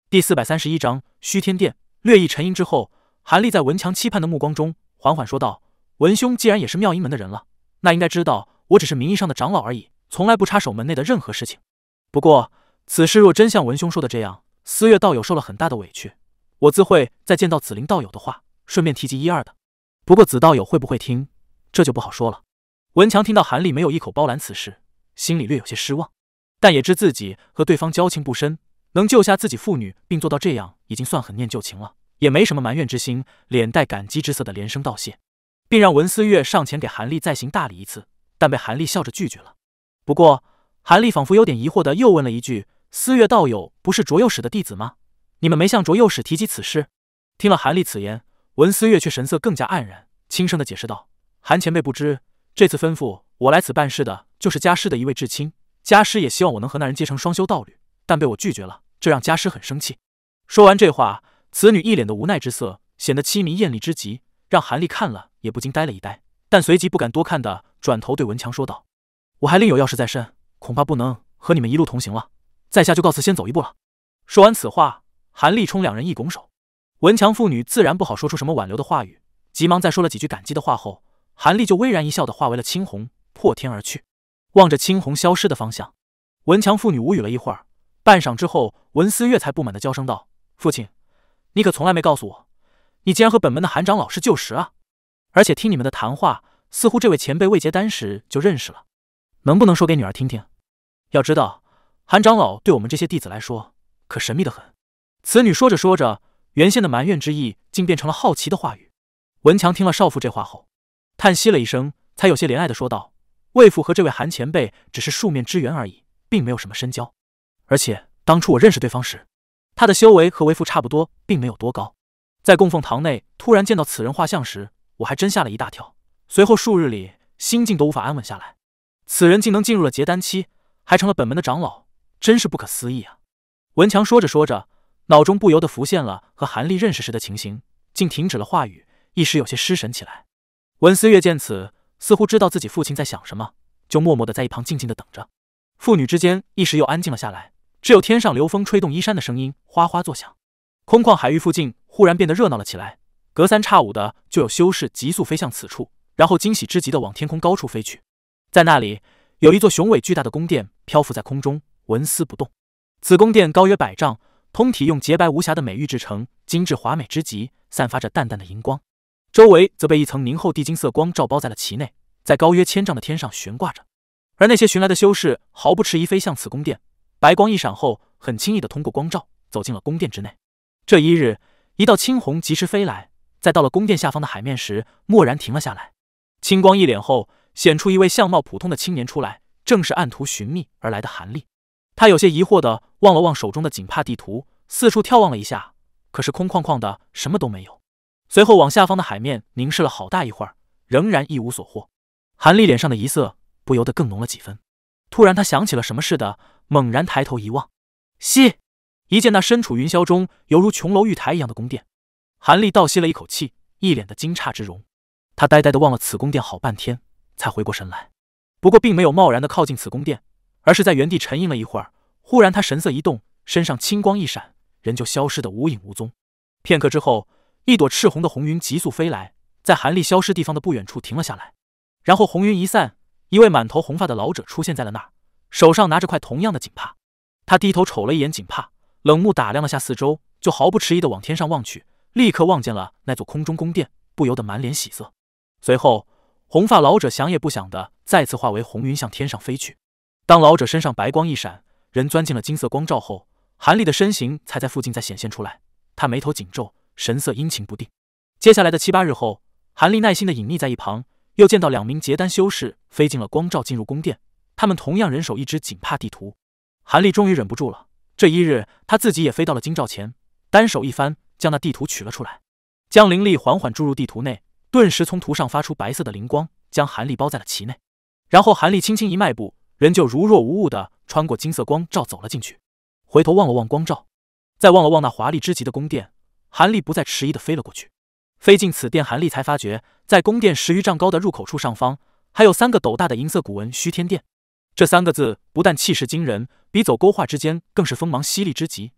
第431章虚天殿。略一沉吟之后，韩立在文强期盼的目光中缓缓说道：“文兄既然也是妙音门的人了，那应该知道我只是名义上的长老而已，从来不插手门内的任何事情。不过此事若真像文兄说的这样，思月道友受了很大的委屈，我自会在见到紫灵道友的话，顺便提及一二的。不过紫道友会不会听，这就不好说了。”文强听到韩立没有一口包揽此事，心里略有些失望，但也知自己和对方交情不深，能救下自己父女并做到这样，已经算很念旧情了，也没什么埋怨之心，脸带感激之色的连声道谢，并让文思月上前给韩立再行大礼一次，但被韩立笑着拒绝了。不过韩立仿佛有点疑惑的又问了一句：“思月道友不是卓右使的弟子吗？你们没向卓右使提及此事？”听了韩立此言，文思月却神色更加黯然，轻声的解释道：“韩前辈不知，这次吩咐我来此办事的就是家师的一位至亲，家师也希望我能和那人结成双修道侣，但被我拒绝了，这让家师很生气。”说完这话，此女一脸的无奈之色，显得凄迷艳丽之极，让韩立看了也不禁呆了一呆，但随即不敢多看的转头对文强说道：“我还另有要事在身，恐怕不能和你们一路同行了，在下就告辞先走一步了。”说完此话，韩立冲两人一拱手。文强父女自然不好说出什么挽留的话语，急忙再说了几句感激的话后，韩立就巍然一笑的化为了青红，破天而去。望着青红消失的方向，文强父女无语了一会儿，半晌之后，文思月才不满的娇声道：“父亲，你可从来没告诉我，你竟然和本门的韩长老是旧识啊！而且听你们的谈话，似乎这位前辈未结丹时就认识了，能不能说给女儿听听？要知道，韩长老对我们这些弟子来说，可神秘的很。”此女说着说着，原先的埋怨之意竟变成了好奇的话语。文强听了少妇这话后，叹息了一声，才有些怜爱的说道：“为父和这位韩前辈只是数面之缘而已，并没有什么深交。而且当初我认识对方时，他的修为和为父差不多，并没有多高。在供奉堂内突然见到此人画像时，我还真吓了一大跳。随后数日里，心境都无法安稳下来。此人竟能进入了结丹期，还成了本门的长老，真是不可思议啊！”文强说着说着，脑中不由得浮现了和韩立认识时的情形，竟停止了话语，一时有些失神起来。文思月见此，似乎知道自己父亲在想什么，就默默地在一旁静静地等着。父女之间一时又安静了下来，只有天上流风吹动衣衫的声音哗哗作响。空旷海域附近忽然变得热闹了起来，隔三差五的就有修士急速飞向此处，然后惊喜之极地往天空高处飞去。在那里，有一座雄伟巨大的宫殿漂浮在空中，纹丝不动。此宫殿高约100丈，通体用洁白无瑕的美玉制成，精致华美之极，散发着淡淡的荧光。周围则被一层凝厚地金色光罩包在了其内，在高约1000丈的天上悬挂着。而那些寻来的修士毫不迟疑飞向此宫殿，白光一闪后，很轻易地通过光罩走进了宫殿之内。这一日，一道青红疾驰飞来，在到了宫殿下方的海面时，蓦然停了下来。青光一敛后，显出一位相貌普通的青年出来，正是按图寻觅而来的韩立。他有些疑惑地望了望手中的锦帕地图，四处眺望了一下，可是空旷旷的，什么都没有。随后往下方的海面凝视了好大一会儿，仍然一无所获。韩立脸上的疑色不由得更浓了几分。突然他想起了什么似的，猛然抬头一望，西一见那身处云霄中犹如琼楼玉台一样的宫殿，韩立倒吸了一口气，一脸的惊诧之容。他呆呆地望了此宫殿好半天，才回过神来。不过并没有贸然地靠近此宫殿，而是在原地沉吟了一会儿。忽然他神色一动，身上青光一闪，人就消失得无影无踪。片刻之后，一朵赤红的红云急速飞来，在韩立消失地方的不远处停了下来。然后红云一散，一位满头红发的老者出现在了那儿，手上拿着块同样的锦帕。他低头瞅了一眼锦帕，冷目打量了下四周，就毫不迟疑地往天上望去，立刻望见了那座空中宫殿，不由得满脸喜色。随后红发老者想也不想的再次化为红云向天上飞去。当老者身上白光一闪，人钻进了金色光罩后，韩立的身形才在附近再显现出来。他眉头紧皱，神色阴晴不定。接下来的7、8日后，韩立耐心地隐匿在一旁，又见到2名结丹修士飞进了光罩进入宫殿，他们同样人手一只锦帕地图。韩立终于忍不住了，这一日他自己也飞到了金罩前，单手一翻将那地图取了出来，将灵力缓缓注入地图内，顿时从图上发出白色的灵光，将韩立包在了其内。然后韩立轻轻一迈步，人就如若无物地穿过金色光罩走了进去。回头望了望光罩，再望了望那华丽之极的宫殿，韩立不再迟疑地飞了过去。飞进此殿，韩立才发觉，在宫殿10余丈高的入口处上方，还有3个斗大的银色古文“虚天殿”。这3个字不但气势惊人，比走勾画之间更是锋芒犀利之极。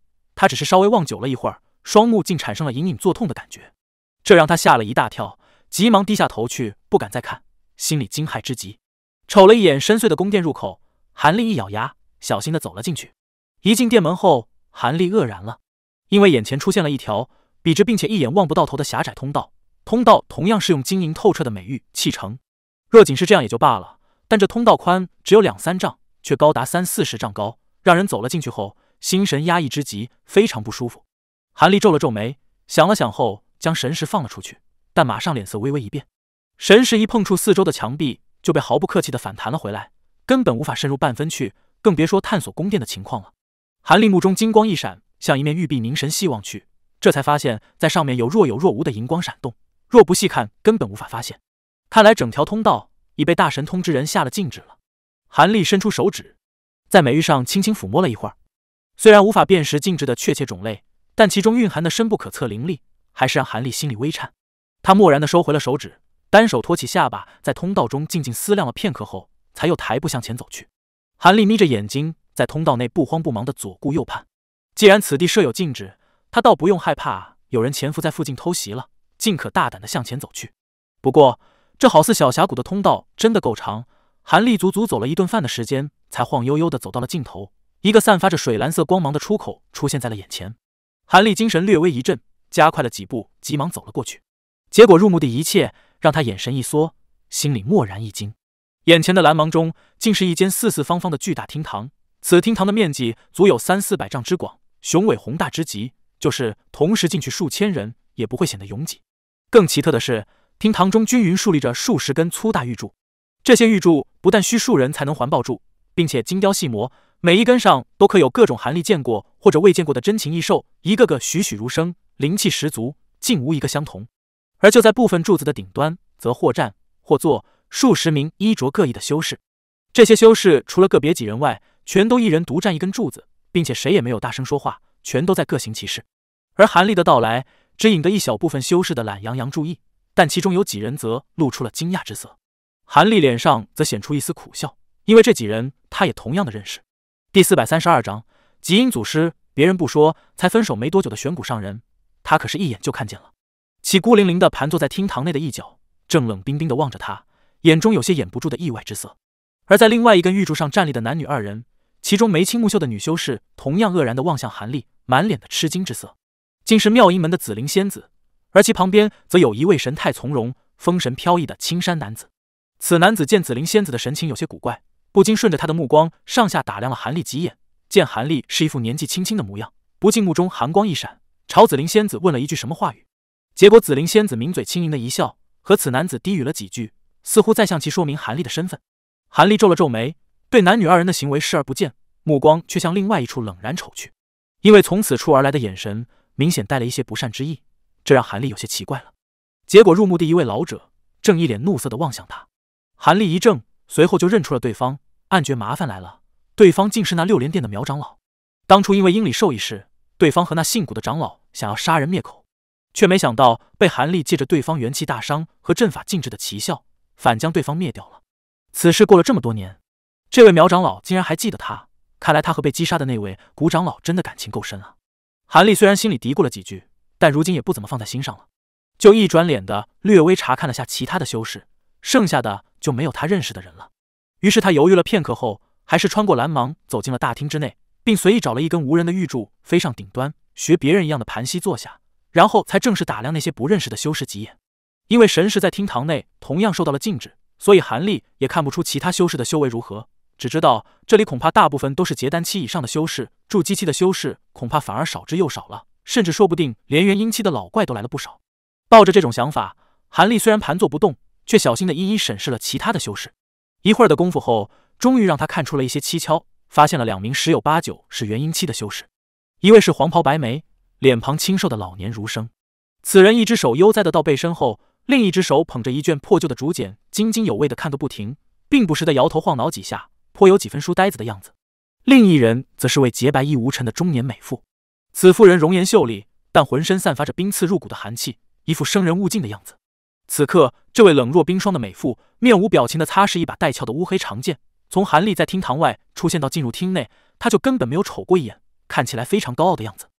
他只是稍微望久了一会儿，双目竟产生了隐隐作痛的感觉，这让他吓了一大跳，急忙低下头去，不敢再看，心里惊骇之极。瞅了一眼深邃的宫殿入口，韩立一咬牙，小心地走了进去。一进殿门后，韩立愕然了，因为眼前出现了一条笔直并且一眼望不到头的狭窄通道，通道同样是用晶莹透彻的美玉砌成。若仅是这样也就罢了，但这通道宽只有2-3丈，却高达30-40丈高，让人走了进去后，心神压抑之极，非常不舒服。韩立皱了皱眉，想了想后，将神识放了出去，但马上脸色微微一变，神识一碰触四周的墙壁，就被毫不客气地反弹了回来，根本无法渗入半分去，更别说探索宫殿的情况了。韩立目中金光一闪，向一面玉壁凝神细望去，这才发现在上面有若有若无的荧光闪动，若不细看根本无法发现。看来整条通道已被大神通之人下了禁制了。韩立伸出手指，在美玉上轻轻抚摸了一会儿，虽然无法辨识禁制的确切种类，但其中蕴含的深不可测灵力，还是让韩立心里微颤。他默然地收回了手指，单手托起下巴，在通道中静静思量了片刻后，才又抬步向前走去。韩立眯着眼睛，在通道内不慌不忙地左顾右盼。既然此地设有禁制，他倒不用害怕有人潜伏在附近偷袭了，尽可大胆地向前走去。不过这好似小峡谷的通道真的够长，韩立足足走了一顿饭的时间，才晃悠悠地走到了尽头，一个散发着水蓝色光芒的出口出现在了眼前。韩立精神略微一振，加快了几步，急忙走了过去。结果入目的一切让他眼神一缩，心里蓦然一惊。眼前的蓝芒中竟是一间四四方方的巨大厅堂，此厅堂的面积足有300-400丈之广，雄伟宏大之极，就是同时进去数千人也不会显得拥挤。更奇特的是，厅堂中均匀竖立着数十根粗大玉柱，这些玉柱不但需数人才能环抱住，并且精雕细磨，每一根上都刻有各种韩立见过或者未见过的珍禽异兽，一个个栩栩如生，灵气十足，竟无一个相同。而就在部分柱子的顶端，则或站或坐数十名衣着各异的修士，这些修士除了个别几人外，全都一人独占一根柱子，并且谁也没有大声说话，全都在各行其事。而韩立的到来只引得一小部分修士的懒洋洋注意，但其中有几人则露出了惊讶之色。韩立脸上则显出一丝苦笑，因为这几人他也同样的认识。第432章极阴祖师，别人不说，才分手没多久的玄谷上人，他可是一眼就看见了。其孤零零地盘坐在厅堂内的一角，正冷冰冰地望着他，眼中有些掩不住的意外之色。而在另外一根玉柱上站立的男女2人，其中眉清目秀的女修士同样愕然地望向韩立，满脸的吃惊之色，竟是妙音门的紫菱仙子。而其旁边则有一位神态从容、风神飘逸的青衫男子。此男子见紫菱仙子的神情有些古怪，不禁顺着他的目光上下打量了韩立几眼，见韩立是一副年纪轻轻的模样，不禁目中寒光一闪，朝紫菱仙子问了一句什么话语。结果紫菱仙子抿嘴轻盈的一笑，和此男子低语了几句，似乎在向其说明韩立的身份。韩立皱了皱眉，对男女2人的行为视而不见，目光却向另外一处冷然瞅去，因为从此处而来的眼神明显带了一些不善之意，这让韩立有些奇怪了。结果入目的一位老者正一脸怒色地望向他，韩立一怔，随后就认出了对方，暗觉麻烦来了，对方竟是那6连殿的苗长老。当初因为阴里授一事，对方和那姓古的长老想要杀人灭口，却没想到被韩立借着对方元气大伤和阵法禁制的奇效，反将对方灭掉了。此事过了这么多年，这位苗长老竟然还记得他，看来他和被击杀的那位古长老真的感情够深啊。韩立虽然心里嘀咕了几句，但如今也不怎么放在心上了，就一转脸的略微查看了下其他的修士，剩下的就没有他认识的人了。于是他犹豫了片刻后，还是穿过蓝芒走进了大厅之内，并随意找了一根无人的玉柱飞上顶端，学别人一样的盘膝坐下，然后才正式打量那些不认识的修士几眼。因为神识在厅堂内同样受到了禁止，所以韩立也看不出其他修士的修为如何，只知道这里恐怕大部分都是结丹期以上的修士，筑基期的修士恐怕反而少之又少了，甚至说不定连元婴期的老怪都来了不少。抱着这种想法，韩立虽然盘坐不动，却小心地一一审视了其他的修士。一会儿的功夫后，终于让他看出了一些蹊跷，发现了2名10有8九是元婴期的修士。一位是黄袍白眉、脸庞清瘦的老年儒生，此人一只手悠哉地到背身后，另一只手捧着一卷破旧的竹简，津津有味地看个不停，并不时地摇头晃脑几下，颇有几分书呆子的样子。另一人则是位洁白衣无尘的中年美妇，此妇人容颜秀丽，但浑身散发着冰刺入骨的寒气，一副生人勿近的样子。此刻，这位冷若冰霜的美妇面无表情地擦拭一把带鞘的乌黑长剑。从韩立在厅堂外出现到进入厅内，他就根本没有瞅过一眼，看起来非常高傲的样子。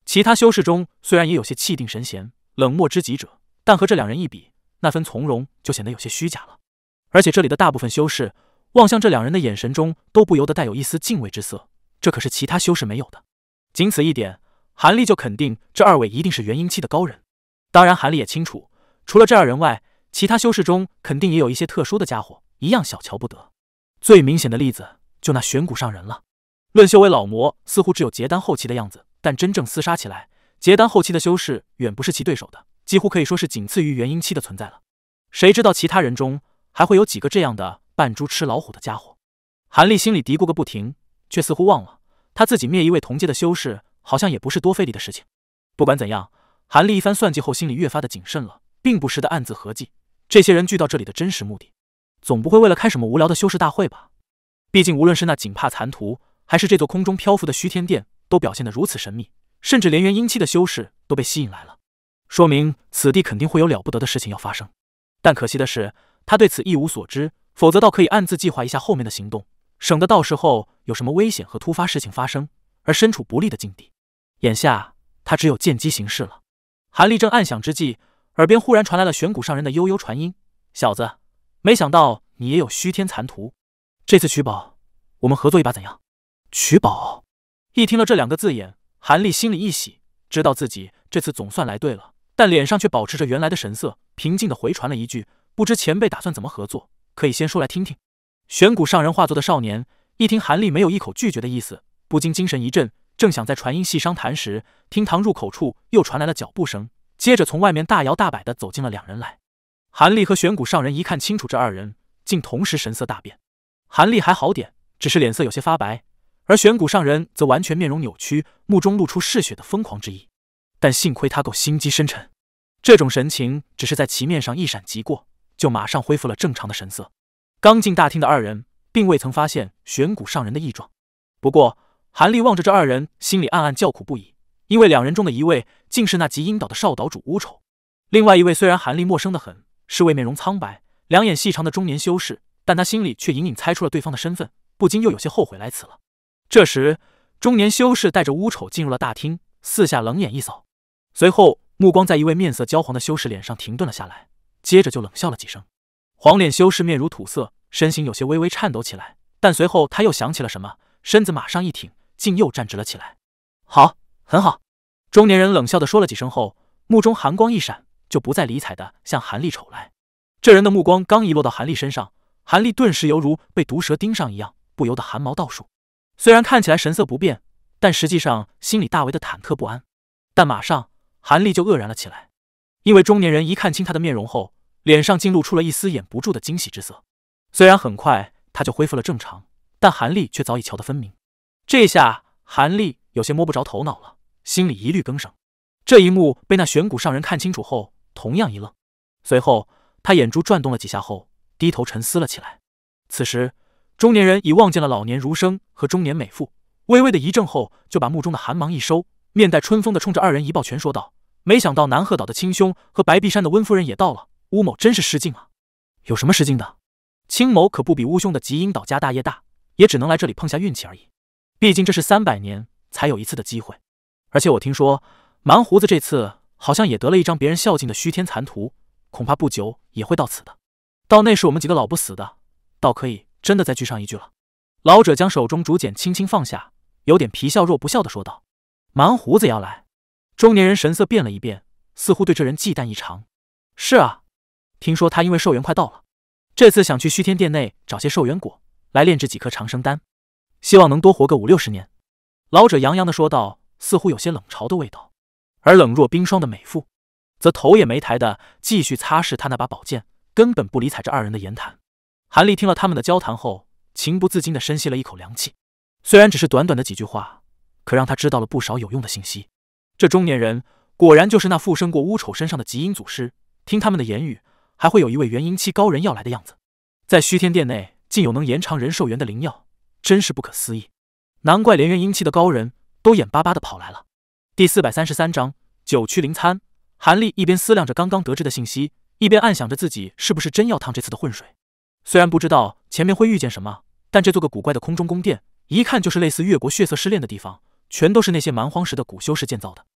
其他修士中虽然也有些气定神闲、冷漠知己者，但和这两人一比，那份从容就显得有些虚假了。而且这里的大部分修士望向这两人的眼神中都不由得带有一丝敬畏之色，这可是其他修士没有的。仅此一点，韩立就肯定这二位一定是元婴期的高人。当然，韩立也清楚，除了这二人外，其他修士中肯定也有一些特殊的家伙，一样小瞧不得。最明显的例子就那玄谷上人了。论修为，老魔似乎只有结丹后期的样子，但真正厮杀起来，结丹后期的修士远不是其对手的，几乎可以说是仅次于元婴期的存在了。谁知道其他人中还会有几个这样的扮猪吃老虎的家伙？韩立心里嘀咕个不停，却似乎忘了他自己灭一位同阶的修士，好像也不是多费力的事情。不管怎样，韩立一番算计后，心里越发的谨慎了，并不时的暗自合计，这些人聚到这里的真实目的，总不会为了开什么无聊的修士大会吧？毕竟无论是那锦帕残图，还是这座空中漂浮的虚天殿，都表现得如此神秘，甚至连元婴期的修士都被吸引来了，说明此地肯定会有了不得的事情要发生。但可惜的是，他对此一无所知，否则倒可以暗自计划一下后面的行动，省得到时候有什么危险和突发事情发生，而身处不利的境地。眼下他只有见机行事了。韩立正暗想之际，耳边忽然传来了玄谷上人的悠悠传音：“小子，没想到你也有虚天残图，这次取宝，我们合作一把怎样？”取宝。一听了这两个字眼，韩立心里一喜，知道自己这次总算来对了，但脸上却保持着原来的神色，平静地回传了一句：“不知前辈打算怎么合作，可以先说来听听。”玄谷上人化作的少年一听韩立没有一口拒绝的意思，不禁精神一振，正想在传音细商谈时，厅堂入口处又传来了脚步声，接着从外面大摇大摆地走进了两人来。韩立和玄谷上人一看清楚这二人，竟同时神色大变。韩立还好点，只是脸色有些发白，而玄谷上人则完全面容扭曲，目中露出嗜血的疯狂之意。但幸亏他够心机深沉，这种神情只是在其面上一闪即过，就马上恢复了正常的神色。刚进大厅的二人并未曾发现玄谷上人的异状，不过韩立望着这二人，心里暗暗叫苦不已，因为两人中的一位竟是那极阴岛的少岛主乌丑，另外一位虽然韩立陌生得很，是位面容苍白、两眼细长的中年修士，但他心里却隐隐猜出了对方的身份，不禁又有些后悔来此了。这时，中年修士带着乌丑进入了大厅，四下冷眼一扫，随后目光在一位面色焦黄的修士脸上停顿了下来，接着就冷笑了几声。黄脸修士面如土色，身形有些微微颤抖起来，但随后他又想起了什么，身子马上一挺，竟又站直了起来。好，很好。中年人冷笑地说了几声后，目中寒光一闪，就不再理睬地向韩立瞅来。这人的目光刚一落到韩立身上，韩立顿时犹如被毒蛇盯上一样，不由得汗毛倒竖。虽然看起来神色不变，但实际上心里大为的忐忑不安。但马上韩立就愕然了起来，因为中年人一看清他的面容后，脸上竟露出了一丝掩不住的惊喜之色。虽然很快他就恢复了正常，但韩立却早已瞧得分明。这下韩立有些摸不着头脑了，心里疑虑更盛。这一幕被那玄谷上人看清楚后，同样一愣，随后他眼珠转动了几下后，低头沉思了起来。此时中年人已望见了老年儒生和中年美妇，微微的一怔后，就把目中的寒芒一收，面带春风的冲着二人一抱拳说道：“没想到南鹤岛的亲兄和白璧山的温夫人也到了，乌某真是失敬啊！”“有什么失敬的？青某可不比乌兄的极阴岛家大业大，也只能来这里碰下运气而已。毕竟这是300年才有一次的机会，而且我听说蛮胡子这次好像也得了一张别人孝敬的虚天残图，恐怕不久也会到此的。到那时我们几个老不死的，倒可以真的再聚上一聚了。”老者将手中竹简轻轻放下，有点皮笑肉不笑的说道：“蛮胡子也要来？”中年人神色变了一变，似乎对这人忌惮异常。“是啊，听说他因为寿元快到了，这次想去虚天殿内找些寿元果来炼制几颗长生丹，希望能多活个50-60年。”老者洋洋的说道，似乎有些冷嘲的味道。而冷若冰霜的美妇则头也没抬的继续擦拭他那把宝剑，根本不理睬这二人的言谈。韩立听了他们的交谈后，情不自禁地深吸了一口凉气。虽然只是短短的几句话，可让他知道了不少有用的信息。这中年人果然就是那附身过乌丑身上的极阴祖师，听他们的言语，还会有一位元婴期高人要来的样子。在虚天殿内竟有能延长人寿元的灵药，真是不可思议。难怪连元婴期的高人都眼巴巴地跑来了。第433章九曲灵参。韩立一边思量着刚刚得知的信息，一边暗想着自己是不是真要趟这次的浑水。虽然不知道前面会遇见什么，但这座个古怪的空中宫殿，一看就是类似越国血色试炼的地方，全都是那些蛮荒时的古修士建造的。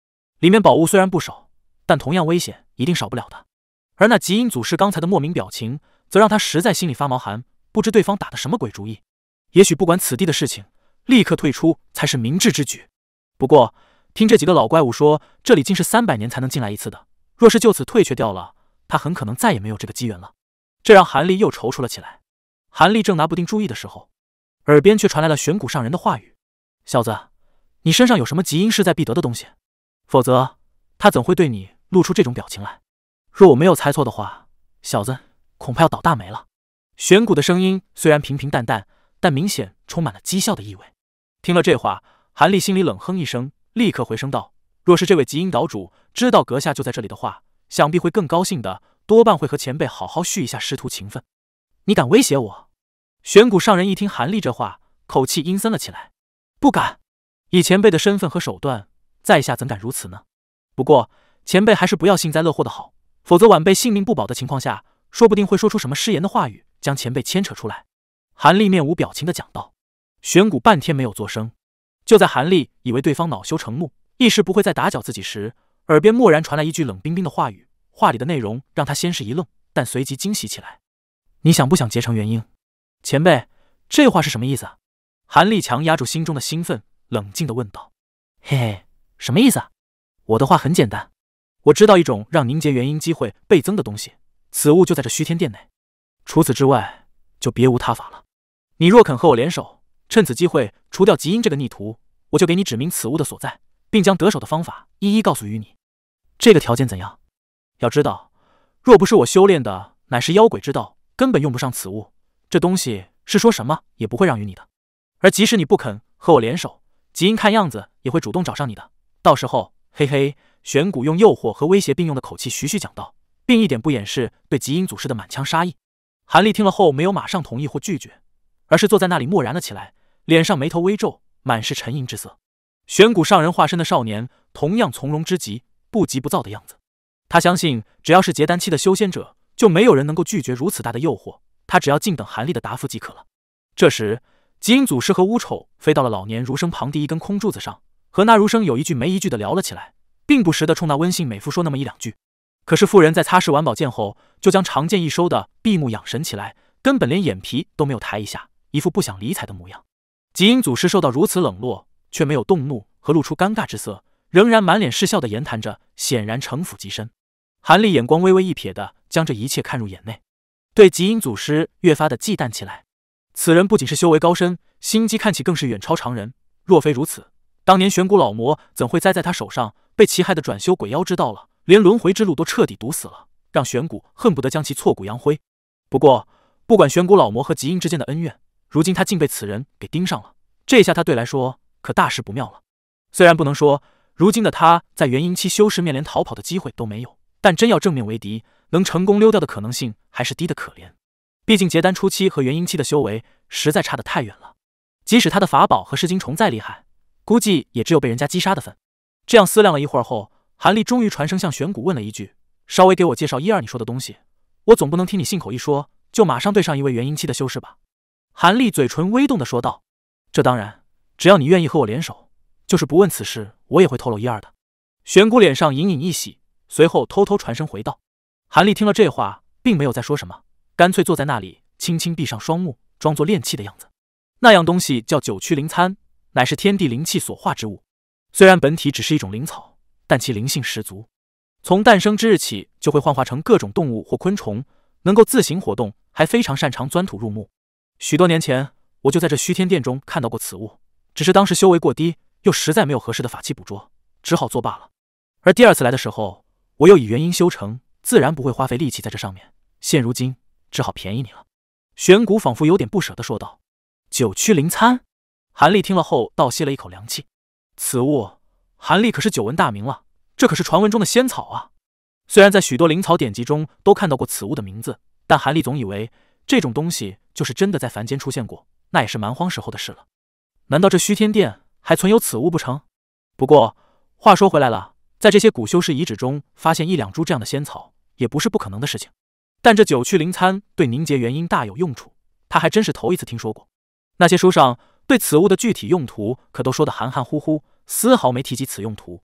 里面宝物虽然不少，但同样危险一定少不了的。而那极阴祖师刚才的莫名表情，则让他实在心里发毛寒，不知对方打的什么鬼主意。也许不管此地的事情，立刻退出才是明智之举。不过听这几个老怪物说，这里竟是300年才能进来一次的，若是就此退却掉了，他很可能再也没有这个机缘了。这让韩立又踌躇了起来。韩立正拿不定主意的时候，耳边却传来了玄谷上人的话语：“小子，你身上有什么极阴势在必得的东西？否则他怎会对你露出这种表情来？若我没有猜错的话，小子恐怕要倒大霉了。”玄谷的声音虽然平平淡淡，但明显充满了讥笑的意味。听了这话，韩立心里冷哼一声，立刻回声道：“若是这位极阴岛主知道阁下就在这里的话，想必会更高兴的，多半会和前辈好好叙一下师徒情分。你敢威胁我？”玄谷上人一听韩立这话，口气阴森了起来：“不敢！以前辈的身份和手段，在下怎敢如此呢？不过前辈还是不要幸灾乐祸的好，否则晚辈性命不保的情况下，说不定会说出什么失言的话语，将前辈牵扯出来。”韩立面无表情地讲道。玄谷半天没有作声。就在韩立以为对方恼羞成怒，一时不会再打搅自己时，耳边蓦然传来一句冷冰冰的话语，话里的内容让他先是一愣，但随即惊喜起来：“你想不想结成元婴？”前辈，这话是什么意思？韩立强压住心中的兴奋，冷静地问道：“嘿嘿，什么意思？我的话很简单，我知道一种让凝结元婴机会倍增的东西，此物就在这虚天殿内，除此之外就别无他法了。你若肯和我联手，趁此机会除掉极阴这个逆徒，我就给你指明此物的所在，并将得手的方法一一告诉于你。这个条件怎样？要知道，若不是我修炼的乃是妖鬼之道，根本用不上此物，这东西是说什么也不会让于你的。而即使你不肯和我联手，极阴看样子也会主动找上你的，到时候嘿嘿。”玄谷用诱惑和威胁并用的口气徐徐讲道，并一点不掩饰对极阴祖师的满腔杀意。韩立听了后没有马上同意或拒绝，而是坐在那里默然了起来，脸上眉头微皱，满是沉吟之色。玄谷上人化身的少年同样从容之极，不急不躁的样子。他相信只要是结丹期的修仙者，就没有人能够拒绝如此大的诱惑，他只要静等韩立的答复即可了。这时极阴祖师和乌丑飞到了老年儒生旁第一根空柱子上，和那儒生有一句没一句的聊了起来，并不时地冲那温姓美妇说那么一两句。可是妇人在擦拭完宝剑后，就将长剑一收的闭目养神起来，根本连眼皮都没有抬一下，一副不想理睬的模样。极阴祖师受到如此冷落，却没有动怒和露出尴尬之色，仍然满脸是笑的言谈着，显然城府极深。韩立眼光微微一瞥的将这一切看入眼内，对极阴祖师越发的忌惮起来。此人不仅是修为高深，心机看起更是远超常人。若非如此，当年玄谷老魔怎会栽在他手上，被其害的转修鬼妖知道了，连轮回之路都彻底堵死了，让玄谷恨不得将其挫骨扬灰。不过不管玄谷老魔和极阴之间的恩怨，如今他竟被此人给盯上了，这下他对来说可大事不妙了。虽然不能说如今的他在元婴期修士面连逃跑的机会都没有，但真要正面为敌，能成功溜掉的可能性还是低得可怜。毕竟结丹初期和元婴期的修为实在差得太远了，即使他的法宝和噬金虫再厉害，估计也只有被人家击杀的份。这样思量了一会儿后，韩立终于传声向玄谷问了一句：“稍微给我介绍一二你说的东西，我总不能听你信口一说就马上对上一位元婴期的修士吧？”韩立嘴唇微动的说道：“这当然，只要你愿意和我联手，就是不问此事，我也会透露一二的。”玄谷脸上隐隐一喜，随后偷偷传声回道。韩立听了这话，并没有再说什么，干脆坐在那里，轻轻闭上双目，装作练气的样子。那样东西叫九曲灵参，乃是天地灵气所化之物。虽然本体只是一种灵草，但其灵性十足，从诞生之日起就会幻化成各种动物或昆虫，能够自行活动，还非常擅长钻土入木。许多年前，我就在这虚天殿中看到过此物，只是当时修为过低，又实在没有合适的法器捕捉，只好作罢了。而第二次来的时候，我又以元婴修成，自然不会花费力气在这上面，现如今只好便宜你了。玄谷仿佛有点不舍地说道。九曲灵参。韩立听了后倒吸了一口凉气，此物韩立可是久闻大名了，这可是传闻中的仙草啊。虽然在许多灵草典籍中都看到过此物的名字，但韩立总以为这种东西就是真的在凡间出现过，那也是蛮荒时候的事了。难道这虚天殿还存有此物不成？不过话说回来了，在这些古修士遗址中发现一两株这样的仙草，也不是不可能的事情。但这九曲灵参对凝结元婴大有用处，他还真是头一次听说过。那些书上对此物的具体用途可都说得含含糊糊，丝毫没提及此用途。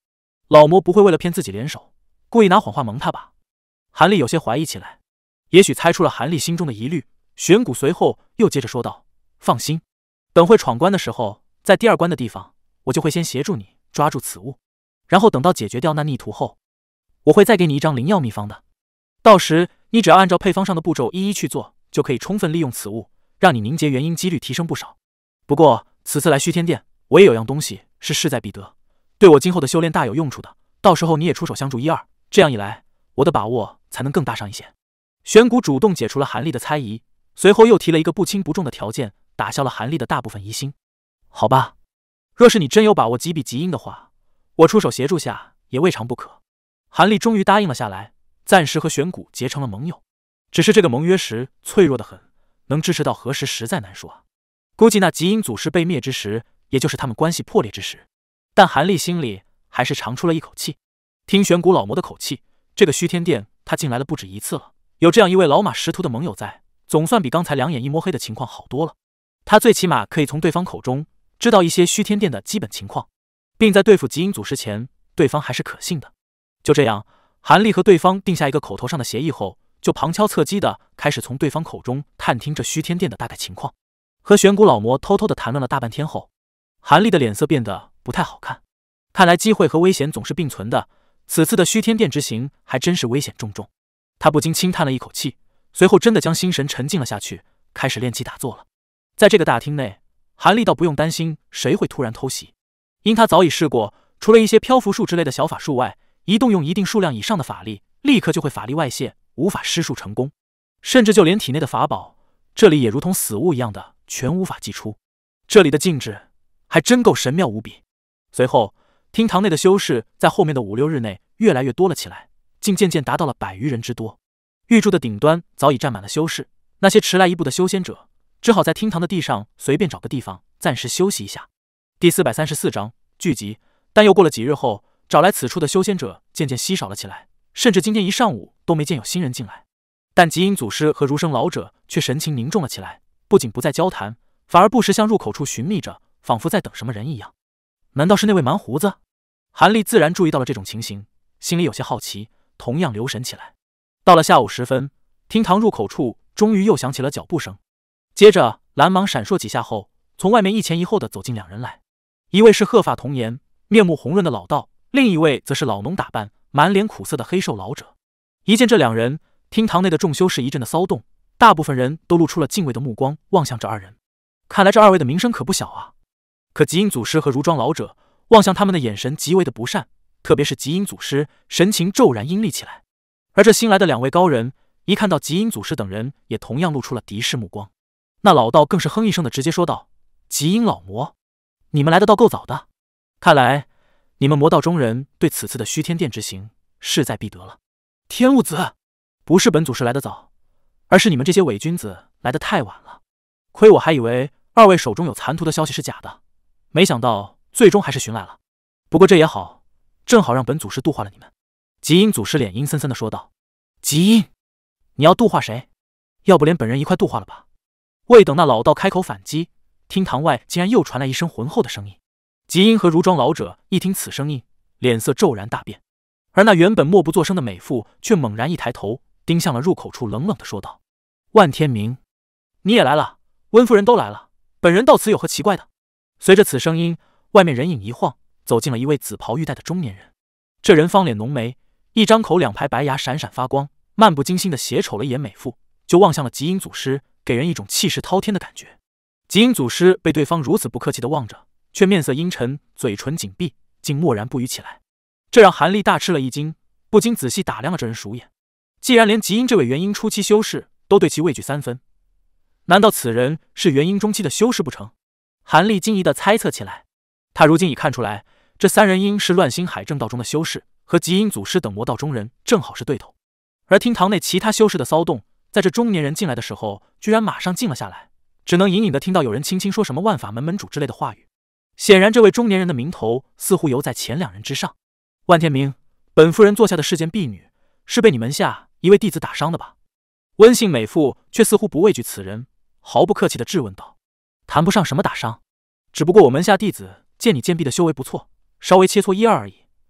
老魔不会为了骗自己联手，故意拿谎话蒙他吧？韩立有些怀疑起来，也许猜出了韩立心中的疑虑。玄谷随后又接着说道：“放心，等会闯关的时候，在第2关的地方，我就会先协助你抓住此物，然后等到解决掉那逆徒后，我会再给你一张灵药秘方的。到时你只要按照配方上的步骤一一去做，就可以充分利用此物，让你凝结元婴几率提升不少。不过此次来虚天殿，我也有样东西是势在必得，对我今后的修炼大有用处的，到时候你也出手相助一二，这样一来，我的把握才能更大上一些。”玄谷主动解除了韩立的猜疑，随后又提了一个不轻不重的条件，打消了韩立的大部分疑心。好吧，若是你真有把握击毙极阴的话，我出手协助下也未尝不可。韩立终于答应了下来，暂时和玄谷结成了盟友。只是这个盟约时脆弱得很，能支持到何时实在难说啊。估计那极阴祖师被灭之时，也就是他们关系破裂之时。但韩立心里还是长出了一口气。听玄谷老魔的口气，这个虚天殿他进来了不止一次了，有这样一位老马识途的盟友在，总算比刚才两眼一摸黑的情况好多了。他最起码可以从对方口中知道一些虚天殿的基本情况，并在对付极阴祖师前，对方还是可信的。就这样，韩立和对方定下一个口头上的协议后，就旁敲侧击的开始从对方口中探听这虚天殿的大概情况。和玄谷老魔偷偷的谈论了大半天后，韩立的脸色变得不太好看。看来机会和危险总是并存的，此次的虚天殿之行还真是危险重重。他不禁轻叹了一口气，随后真的将心神沉浸了下去，开始练气打坐了。在这个大厅内，韩立倒不用担心谁会突然偷袭，因他早已试过，除了一些漂浮术之类的小法术外，一动用一定数量以上的法力，立刻就会法力外泄，无法施术成功。甚至就连体内的法宝，这里也如同死物一样的全无法祭出。这里的静止还真够神妙无比。随后，厅堂内的修士在后面的5、6日内越来越多了起来，竟渐渐达到了100余人之多。玉柱的顶端早已站满了修士，那些迟来一步的修仙者只好在厅堂的地上随便找个地方暂时休息一下。第434章聚集。但又过了几日后，找来此处的修仙者渐渐稀少了起来，甚至今天一上午都没见有新人进来。但极阴祖师和儒生老者却神情凝重了起来，不仅不再交谈，反而不时向入口处寻觅着，仿佛在等什么人一样。难道是那位蛮胡子？韩立自然注意到了这种情形，心里有些好奇，同样留神起来。到了下午时分，厅堂入口处终于又响起了脚步声，接着蓝芒闪烁几下后，从外面一前一后的走进2人来。一位是鹤发童颜、面目红润的老道，另一位则是老农打扮、满脸苦涩的黑瘦老者。一见这2人，厅堂内的众修士一阵的骚动，大部分人都露出了敬畏的目光望向这2人。看来这2位的名声可不小啊。可极阴祖师和儒庄老者望向他们的眼神极为的不善，特别是极阴祖师神情骤然阴厉起来。而这新来的2位高人一看到极阴祖师等人，也同样露出了敌视目光。那老道更是哼一声的直接说道：“极阴老魔，你们来的倒够早的，看来你们魔道中人对此次的虚天殿之行势在必得了。天物子，不是本祖师来得早，而是你们这些伪君子来得太晚了。亏我还以为2位手中有残图的消息是假的，没想到最终还是寻来了。不过这也好，正好让本祖师度化了你们。”极阴祖师脸阴森森的说道：“极阴，你要度化谁？要不连本人一块度化了吧？”未等那老道开口反击，厅堂外竟然又传来一声浑厚的声音。极阴和儒庄老者一听此声音，脸色骤然大变，而那原本默不作声的美妇却猛然一抬头，盯向了入口处，冷冷的说道：“万天明，你也来了，温夫人都来了，本人到此有何奇怪的？”随着此声音，外面人影一晃，走进了一位紫袍玉带的中年人。这人方脸浓眉，一张口2排白牙闪闪发光，漫不经心的斜瞅了一眼美妇，就望向了极阴祖师，给人一种气势滔天的感觉。极阴祖师被对方如此不客气的望着，却面色阴沉，嘴唇紧闭，竟默然不语起来。这让韩立大吃了一惊，不禁仔细打量了这人鼠眼。既然连极阴这位元婴初期修士都对其畏惧3分，难道此人是元婴中期的修士不成？韩立惊疑地猜测起来。他如今已看出来，这3人应是乱星海正道中的修士，和极阴祖师等魔道中人正好是对头。而厅堂内其他修士的骚动，在这中年人进来的时候，居然马上静了下来，只能隐隐地听到有人轻轻说什么万法门门主之类的话语。显然这位中年人的名头似乎犹在前2人之上。万天明，本夫人做下的世间婢女，是被你门下一位弟子打伤的吧？温姓美妇却似乎不畏惧此人，毫不客气地质问道：“谈不上什么打伤，只不过我门下弟子见你贱婢的修为不错，稍微切磋1、2而已。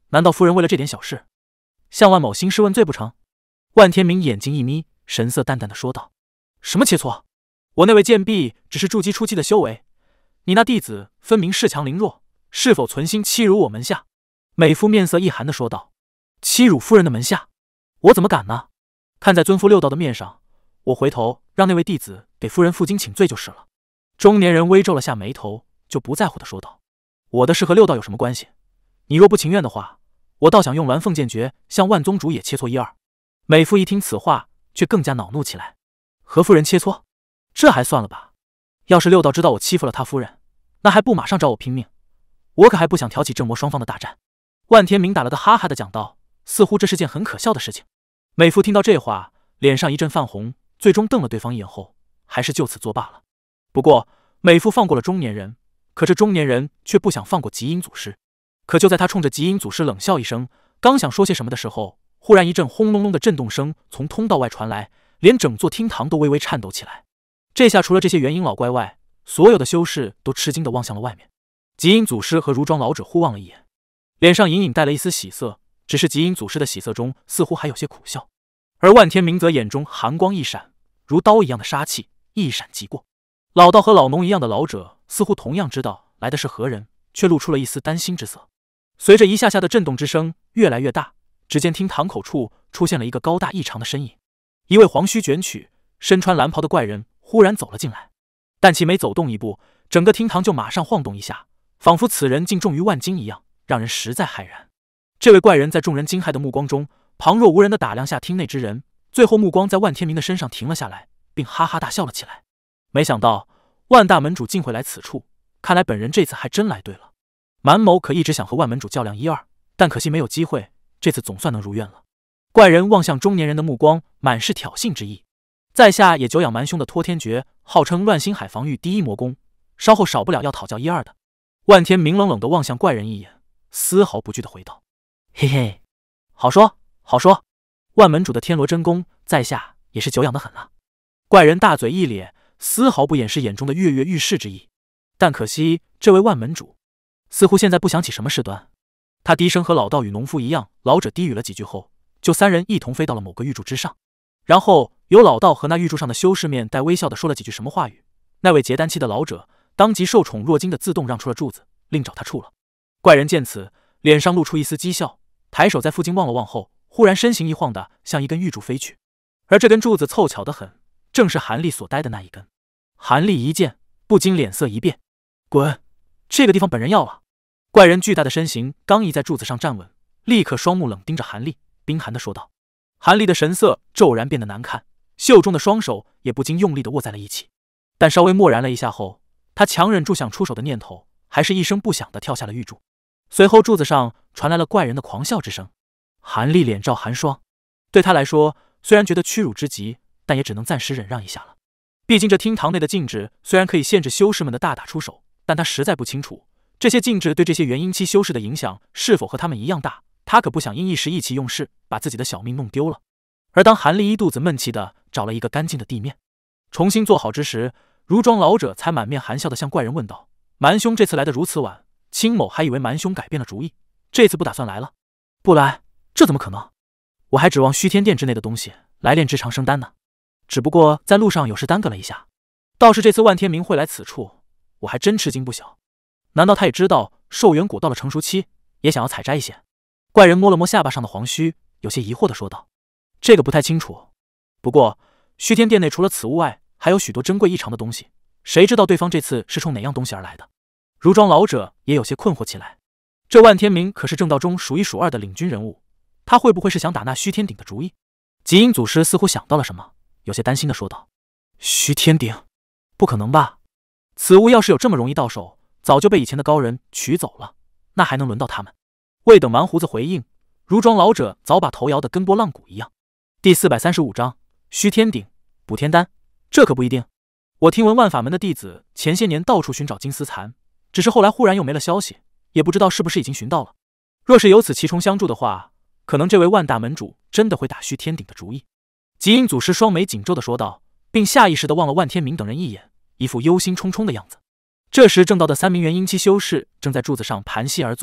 难道夫人为了这点小事，向万某兴师问罪不成？万天明眼睛一眯，神色淡淡的说道：“什么切磋？我那位贱婢只是筑基初期的修为，你那弟子分明恃强凌弱，是否存心欺辱我门下？”美妇面色一寒的说道：“欺辱夫人的门下，我怎么敢呢？看在尊父六道的面上，我回头让那位弟子给夫人负荆请罪就是了。”中年人微皱了下眉头，就不在乎的说道：“我的事和六道有什么关系？你若不情愿的话，我倒想用鸾凤剑诀向万宗主也切磋一二。”美妇一听此话，却更加恼怒起来：“和夫人切磋？这还算了吧？要是六道知道我欺负了他夫人，那还不马上找我拼命？我可还不想挑起正魔双方的大战。”万天明打了个哈哈的讲道，似乎这是件很可笑的事情。美妇听到这话，脸上一阵泛红，最终瞪了对方一眼后，还是就此作罢了。不过美妇放过了中年人，可这中年人却不想放过极阴祖师。可就在他冲着极阴祖师冷笑一声，刚想说些什么的时候，忽然一阵轰隆隆的震动声从通道外传来，连整座厅堂都微微颤抖起来。这下除了这些元婴老怪外，所有的修士都吃惊地望向了外面。极阴祖师和如庄老者互望了一眼，脸上隐隐带了一丝喜色，只是极阴祖师的喜色中似乎还有些苦笑，而万天明则眼中寒光一闪，如刀一样的杀气一闪即过。老道和老农一样的老者似乎同样知道来的是何人，却露出了一丝担心之色。随着一下下的震动之声越来越大，只见厅堂口处出现了一个高大异常的身影。一位黄须卷曲、身穿蓝袍的怪人忽然走了进来，但其每走动一步，整个厅堂就马上晃动一下，仿佛此人竟重于万斤一样，让人实在骇然。这位怪人在众人惊骇的目光中，旁若无人地打量下厅内之人，最后目光在万天明的身上停了下来，并哈哈大笑了起来。没想到万大门主竟会来此处，看来本人这次还真来对了。满某可一直想和万门主较量一二，但可惜没有机会，这次总算能如愿了。怪人望向中年人的目光满是挑衅之意。在下也久仰蛮兄的托天诀，号称乱星海防御第一魔功，稍后少不了要讨教一二的。万天明冷冷地望向怪人一眼，丝毫不惧地回道：“嘿嘿，好说好说，万门主的天罗真功，在下也是久仰的很了。”怪人大嘴一咧，丝毫不掩饰眼中的跃跃欲试之意。但可惜这位万门主似乎现在不想起什么事端。他低声和老道与农夫一样，老者低语了几句后，就三人一同飞到了某个玉柱之上。然后有老道和那玉柱上的修士面带微笑的说了几句什么话语，那位结丹期的老者当即受宠若惊的自动让出了柱子，另找他处了。怪人见此，脸上露出一丝讥笑，抬手在附近望了望后，忽然身形一晃的向一根玉柱飞去。而这根柱子凑巧得很，正是韩立所待的那一根。韩立一见，不禁脸色一变：“滚！这个地方本人要了。”怪人巨大的身形刚一在柱子上站稳，立刻双目冷盯着韩立，冰寒地说道。韩立的神色骤然变得难看，袖中的双手也不禁用力地握在了一起。但稍微默然了一下后，他强忍住想出手的念头，还是一声不响地跳下了玉柱。随后柱子上传来了怪人的狂笑之声。韩立脸罩寒霜，对他来说虽然觉得屈辱之极，但也只能暂时忍让一下了。毕竟这厅堂内的禁制虽然可以限制修士们的大打出手，但他实在不清楚这些禁制对这些元婴期修士的影响是否和他们一样大。他可不想因一时意气用事，把自己的小命弄丢了。而当韩立一肚子闷气的找了一个干净的地面，重新坐好之时，如庄老者才满面含笑的向怪人问道：“蛮兄这次来的如此晚，青某还以为蛮兄改变了主意，这次不打算来了？”“不来，这怎么可能？我还指望虚天殿之内的东西来炼制长生丹呢。只不过在路上有事耽搁了一下。倒是这次万天明会来此处，我还真吃惊不小。难道他也知道寿元果到了成熟期，也想要采摘一些？”怪人摸了摸下巴上的黄须，有些疑惑地说道：“这个不太清楚。不过虚天殿内除了此物外，还有许多珍贵异常的东西，谁知道对方这次是冲哪样东西而来的？”如庄老者也有些困惑起来。这万天明可是正道中数一数二的领军人物，他会不会是想打那虚天鼎的主意？极阴祖师似乎想到了什么，有些担心地说道：“虚天鼎？不可能吧？此物要是有这么容易到手，早就被以前的高人取走了，那还能轮到他们？”未等蛮胡子回应，如庄老者早把头摇得跟波浪鼓一样。第435章虚天鼎补天丹，这可不一定。我听闻万法门的弟子前些年到处寻找金丝蚕，只是后来忽然又没了消息，也不知道是不是已经寻到了。若是有此奇虫相助的话，可能这位万大门主真的会打虚天鼎的主意。极阴祖师双眉紧皱地说道，并下意识地望了万天明等人一眼，一副忧心忡忡的样子。这时正道的3名元婴期修士正在柱子上盘膝而坐，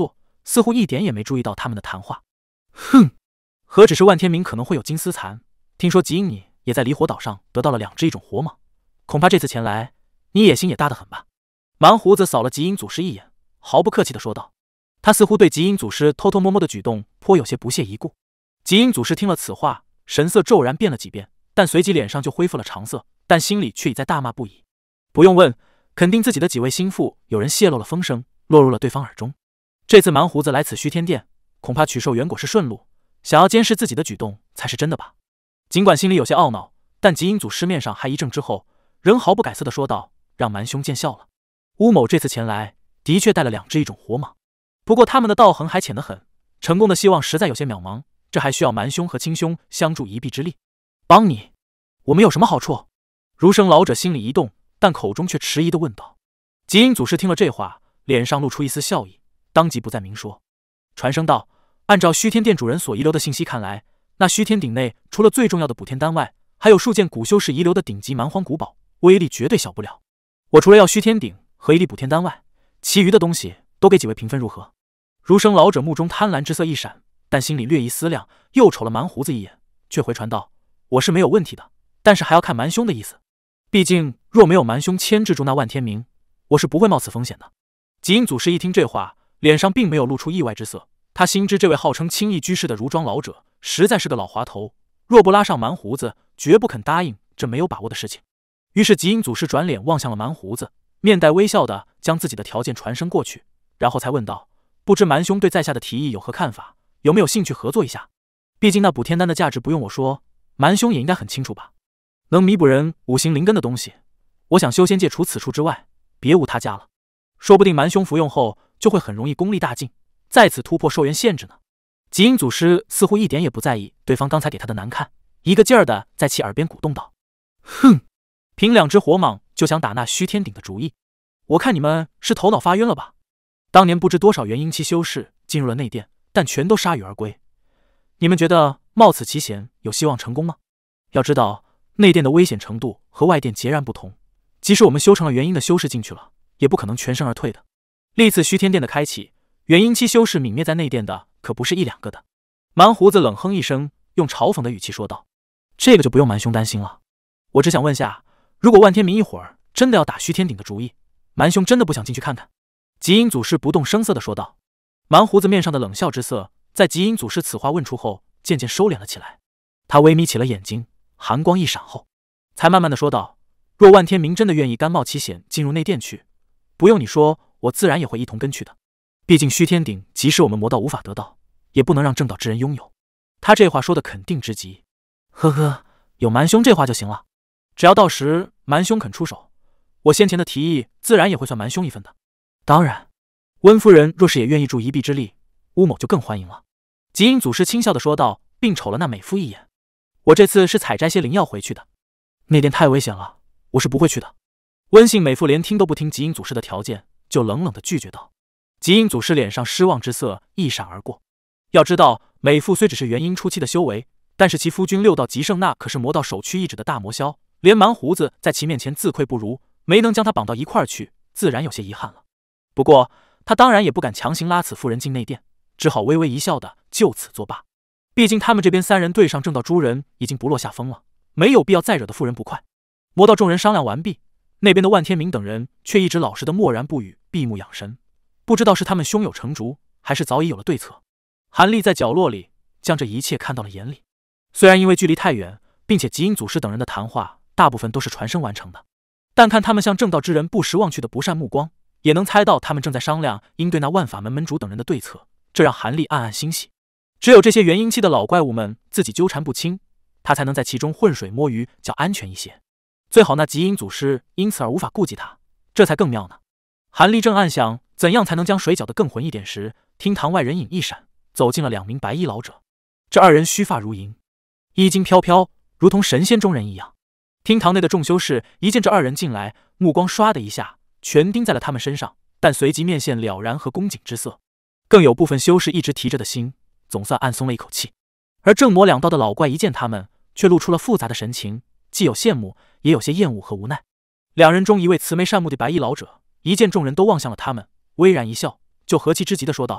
似乎一点也没注意到他们的谈话。哼，何止是万天明可能会有金丝蚕，听说吉英你也在离火岛上得到了2只异种活蟒，恐怕这次前来你野心也大得很吧？蛮胡子扫了吉英祖师一眼，毫不客气地说道。他似乎对吉英祖师偷偷摸摸的举动颇有些不屑一顾。吉英祖师听了此话，神色骤然变了几变，但随即脸上就恢复了常色，但心里却已在大骂不已。不用问，肯定自己的几位心腹有人泄露了风声，落入了对方耳中。这次蛮胡子来此虚天殿，恐怕取受原果是顺路，想要监视自己的举动才是真的吧。尽管心里有些懊恼，但吉英祖师面上还一怔之后，仍毫不改色地说道：“让蛮兄见笑了。乌某这次前来，的确带了2只异种活蟒，不过他们的道行还浅得很，成功的希望实在有些渺茫，这还需要蛮兄和青兄相助一臂之力。帮你，我们有什么好处？”儒生老者心里一动，但口中却迟疑地问道。吉英祖师听了这话，脸上露出一丝笑意，当即不再明说。传声道：“按照虚天殿主人所遗留的信息看来，那虚天鼎内除了最重要的补天丹外，还有数件古修士遗留的顶级蛮荒古宝，威力绝对小不了。我除了要虚天鼎和一粒补天丹外，其余的东西都给几位平分如何？”儒生老者目中贪婪之色一闪，但心里略一思量，又瞅了蛮胡子一眼，却回传道：“我是没有问题的，但是还要看蛮兄的意思。毕竟若没有蛮兄牵制住那万天明，我是不会冒此风险的。”吉英祖师一听这话，脸上并没有露出意外之色，他心知这位号称青翼居士的儒庄老者实在是个老滑头，若不拉上蛮胡子，绝不肯答应这没有把握的事情。于是吉英祖师转脸望向了蛮胡子，面带微笑的将自己的条件传声过去，然后才问道：“不知蛮兄对在下的提议有何看法？有没有兴趣合作一下？毕竟那补天丹的价值不用我说，蛮兄也应该很清楚吧？能弥补人五行灵根的东西，我想修仙界除此处之外，别无他家了。说不定蛮兄服用后就会很容易功力大进，再次突破寿元限制呢。”吉英祖师似乎一点也不在意对方刚才给他的难看，一个劲儿的在其耳边鼓动道：“哼，凭2只活蟒就想打那虚天鼎的主意，我看你们是头脑发晕了吧？当年不知多少元婴期修士进入了内殿，但全都铩羽而归。你们觉得冒此奇险有希望成功吗？要知道内殿的危险程度和外殿截然不同，即使我们修成了元婴的修士进去了，也不可能全身而退的。历次虚天殿的开启，元婴期修士泯灭在内殿的可不是1、2个的。”蛮胡子冷哼一声，用嘲讽的语气说道：“这个就不用蛮兄担心了。我只想问下，如果万天明一会儿真的要打虚天鼎的主意，蛮兄真的不想进去看看？”吉英祖师不动声色地说道。蛮胡子面上的冷笑之色，在吉英祖师此话问出后，渐渐收敛了起来。他微眯起了眼睛，寒光一闪后，才慢慢地说道：“若万天明真的愿意甘冒其险进入内殿去，不用你说，我自然也会一同跟去的。毕竟虚天鼎即使我们魔道无法得到，也不能让正道之人拥有。”他这话说的肯定之极。呵呵，有蛮兄这话就行了。只要到时蛮兄肯出手，我先前的提议自然也会算蛮兄一份的。当然，温夫人若是也愿意助一臂之力，乌某就更欢迎了。吉英祖师轻笑地说道，并瞅了那美妇一眼：“我这次是采摘些灵药回去的，那殿太危险了，我是不会去的。”温姓美妇连听都不听吉英祖师的条件，就冷冷地拒绝道。吉英祖师脸上失望之色一闪而过。要知道，美妇虽只是元婴初期的修为，但是其夫君6道极盛那可是魔道首屈一指的大魔枭，连蛮胡子在其面前自愧不如，没能将他绑到一块儿去，自然有些遗憾了。不过他当然也不敢强行拉此妇人进内殿，只好微微一笑的就此作罢。毕竟他们这边3人对上正道诸人已经不落下风了，没有必要再惹得妇人不快。魔道众人商量完毕，那边的万天明等人却一直老实的默然不语，闭目养神，不知道是他们胸有成竹，还是早已有了对策。韩立在角落里将这一切看到了眼里。虽然因为距离太远，并且吉英祖师等人的谈话大部分都是传声完成的，但看他们向正道之人不时望去的不善目光，也能猜到他们正在商量应对那万法门门主等人的对策，这让韩立暗暗欣喜。只有这些元婴期的老怪物们自己纠缠不清，他才能在其中浑水摸鱼，较安全一些。最好那吉英祖师因此而无法顾及他，这才更妙呢。韩立正暗想怎样才能将水搅得更浑一点时，厅堂外人影一闪，走进了2名白衣老者。这2人须发如银，衣襟飘飘，如同神仙中人一样。厅堂内的众修士一见这2人进来，目光唰的一下全盯在了他们身上，但随即面现了然和恭敬之色。更有部分修士一直提着的心，总算暗松了一口气。而正魔2道的老怪一见他们，却露出了复杂的神情，既有羡慕，也有些厌恶和无奈。2人中一位慈眉善目的白衣老者，一见众人都望向了他们，微然一笑，就和气之极地说道：“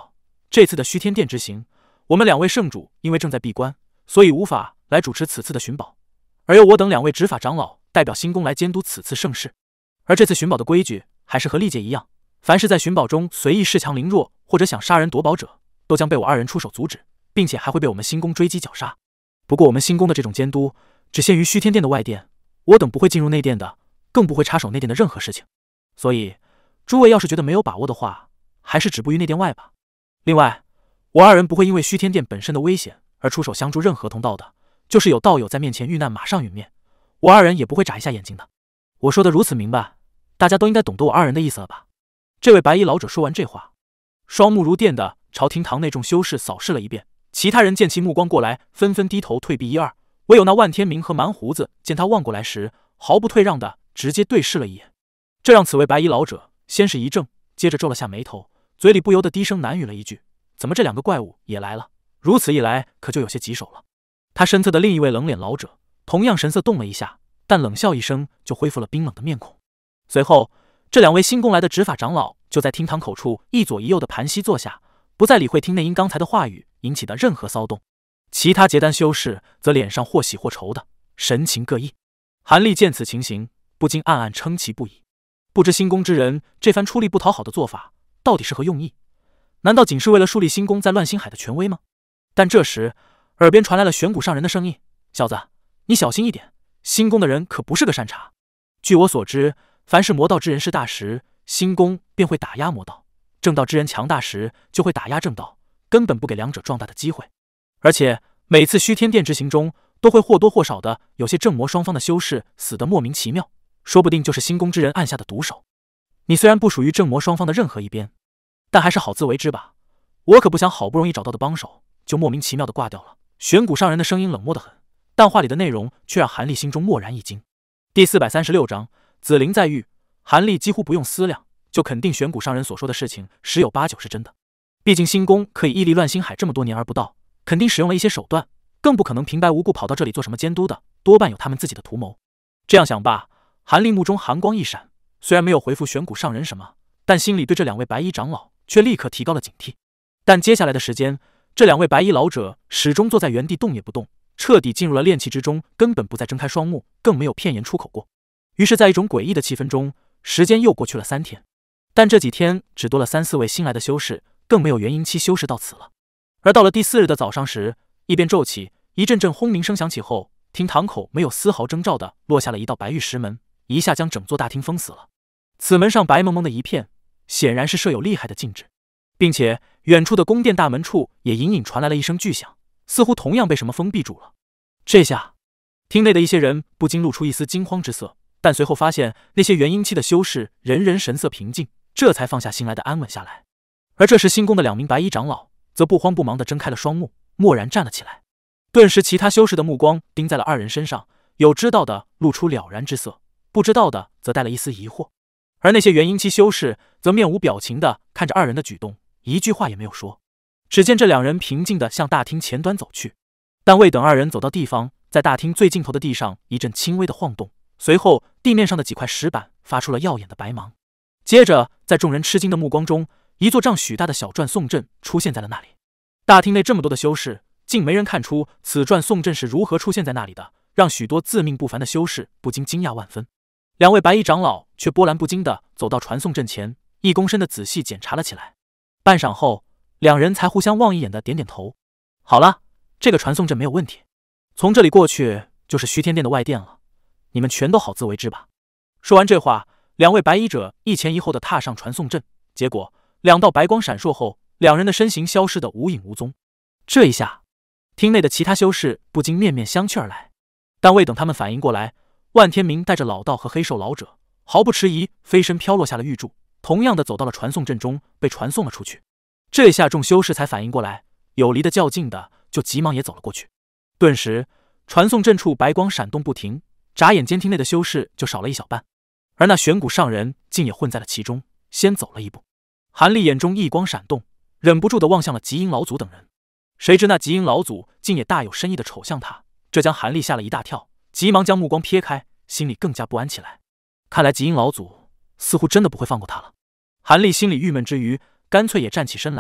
这次的虚天殿之行，我们两位圣主因为正在闭关，所以无法来主持此次的寻宝，而由我等两位执法长老代表星宫来监督此次盛事。而这次寻宝的规矩还是和历届一样，凡是在寻宝中随意恃强凌弱或者想杀人夺宝者，都将被我二人出手阻止，并且还会被我们星宫追击绞杀。不过我们星宫的这种监督只限于虚天殿的外殿，我等不会进入内殿的，更不会插手内殿的任何事情。所以诸位要是觉得没有把握的话，还是止步于内殿外吧。另外，我二人不会因为虚天殿本身的危险而出手相助任何同道的，就是有道友在面前遇难马上陨灭，我二人也不会眨一下眼睛的。我说的如此明白，大家都应该懂得我二人的意思了吧？这位白衣老者说完这话，双目如电的朝厅堂内众修士扫视了一遍，其他人见其目光过来，纷纷低头退避一二，唯有那万天明和蛮胡子见他望过来时，毫不退让的直接对视了一眼。这让此位白衣老者先是一怔，接着皱了下眉头，嘴里不由得低声喃语了一句：怎么这两个怪物也来了？如此一来可就有些棘手了。他身侧的另一位冷脸老者同样神色动了一下，但冷笑一声就恢复了冰冷的面孔。随后这两位新宫来的执法长老就在厅堂口处一左一右的盘膝坐下，不再理会厅内因刚才的话语引起的任何骚动。其他结丹修士则脸上或喜或愁的神情各异。韩立见此情形，不禁暗暗称奇不已。不知星宫之人这番出力不讨好的做法到底是何用意？难道仅是为了树立星宫在乱星海的权威吗？但这时耳边传来了玄古上人的声音：小子，你小心一点，星宫的人可不是个善茬。据我所知，凡是魔道之人势大时，星宫便会打压魔道；正道之人强大时，就会打压正道，根本不给两者壮大的机会。而且每次虚天殿之行中，都会或多或少的有些正魔双方的修士死得莫名其妙，说不定就是星宫之人按下的毒手。你虽然不属于正魔双方的任何一边，但还是好自为之吧。我可不想好不容易找到的帮手就莫名其妙的挂掉了。玄古上人的声音冷漠得很，但话里的内容却让韩立心中蓦然一惊。第436章紫灵在狱。韩立几乎不用思量就肯定玄古上人所说的事情十有八九是真的。毕竟星宫可以屹立乱星海这么多年而不到，肯定使用了一些手段，更不可能平白无故跑到这里做什么监督的，多半有他们自己的图谋。这样想罢，韩立目中寒光一闪，虽然没有回复玄古上人什么，但心里对这两位白衣长老却立刻提高了警惕。但接下来的时间，这两位白衣老者始终坐在原地动也不动，彻底进入了炼气之中，根本不再睁开双目，更没有片言出口过。于是在一种诡异的气氛中，时间又过去了3天。但这几天只多了3、4位新来的修士，更没有元婴期修士到此了。而到了第4日的早上时，一边骤起，一阵阵轰鸣声响起后，厅堂口没有丝毫征兆的落下了一道白玉石门，一下将整座大厅封死了。此门上白蒙蒙的一片，显然是设有厉害的禁制，并且远处的宫殿大门处也隐隐传来了一声巨响，似乎同样被什么封闭住了。这下厅内的一些人不禁露出一丝惊慌之色，但随后发现那些元婴期的修士人人神色平静，这才放下心来的安稳下来。而这时星宫的2名白衣长老则不慌不忙地睁开了双目，默然站了起来。顿时其他修士的目光盯在了二人身上，有知道的露出了然之色，不知道的则带了一丝疑惑。而那些元婴期修士则面无表情地看着二人的举动，一句话也没有说。只见这2人平静地向大厅前端走去，但未等二人走到地方，在大厅最尽头的地上一阵轻微的晃动，随后地面上的几块石板发出了耀眼的白芒。接着在众人吃惊的目光中，一座丈许大的小传送阵出现在了那里。大厅内这么多的修士，竟没人看出此传送阵是如何出现在那里的，让许多自命不凡的修士不禁惊讶万分。2位白衣长老却波澜不惊地走到传送阵前，一躬身地仔细检查了起来。半晌后，2人才互相望一眼的点点头。好了，这个传送阵没有问题，从这里过去就是虚天殿的外殿了，你们全都好自为之吧。说完这话，2位白衣者一前一后的踏上传送阵，结果2道白光闪烁后，2人的身形消失得无影无踪。这一下厅内的其他修士不禁面面相觑而来，但未等他们反应过来，万天明带着老道和黑瘦老者毫不迟疑飞身飘落下了玉柱，同样的走到了传送阵中，被传送了出去。这下众修士才反应过来，有离得较近的就急忙也走了过去。顿时传送阵处白光闪动不停，眨眼间厅内的修士就少了一小半，而那玄古上人竟也混在了其中，先走了一步。韩立眼中异光闪动，忍不住地望向了极阴老祖等人，谁知那极阴老祖竟也大有深意地瞅向他，这将韩立吓了一大跳，急忙将目光撇开，心里更加不安起来。看来极阴老祖似乎真的不会放过他了。韩立心里郁闷之余，干脆也站起身来，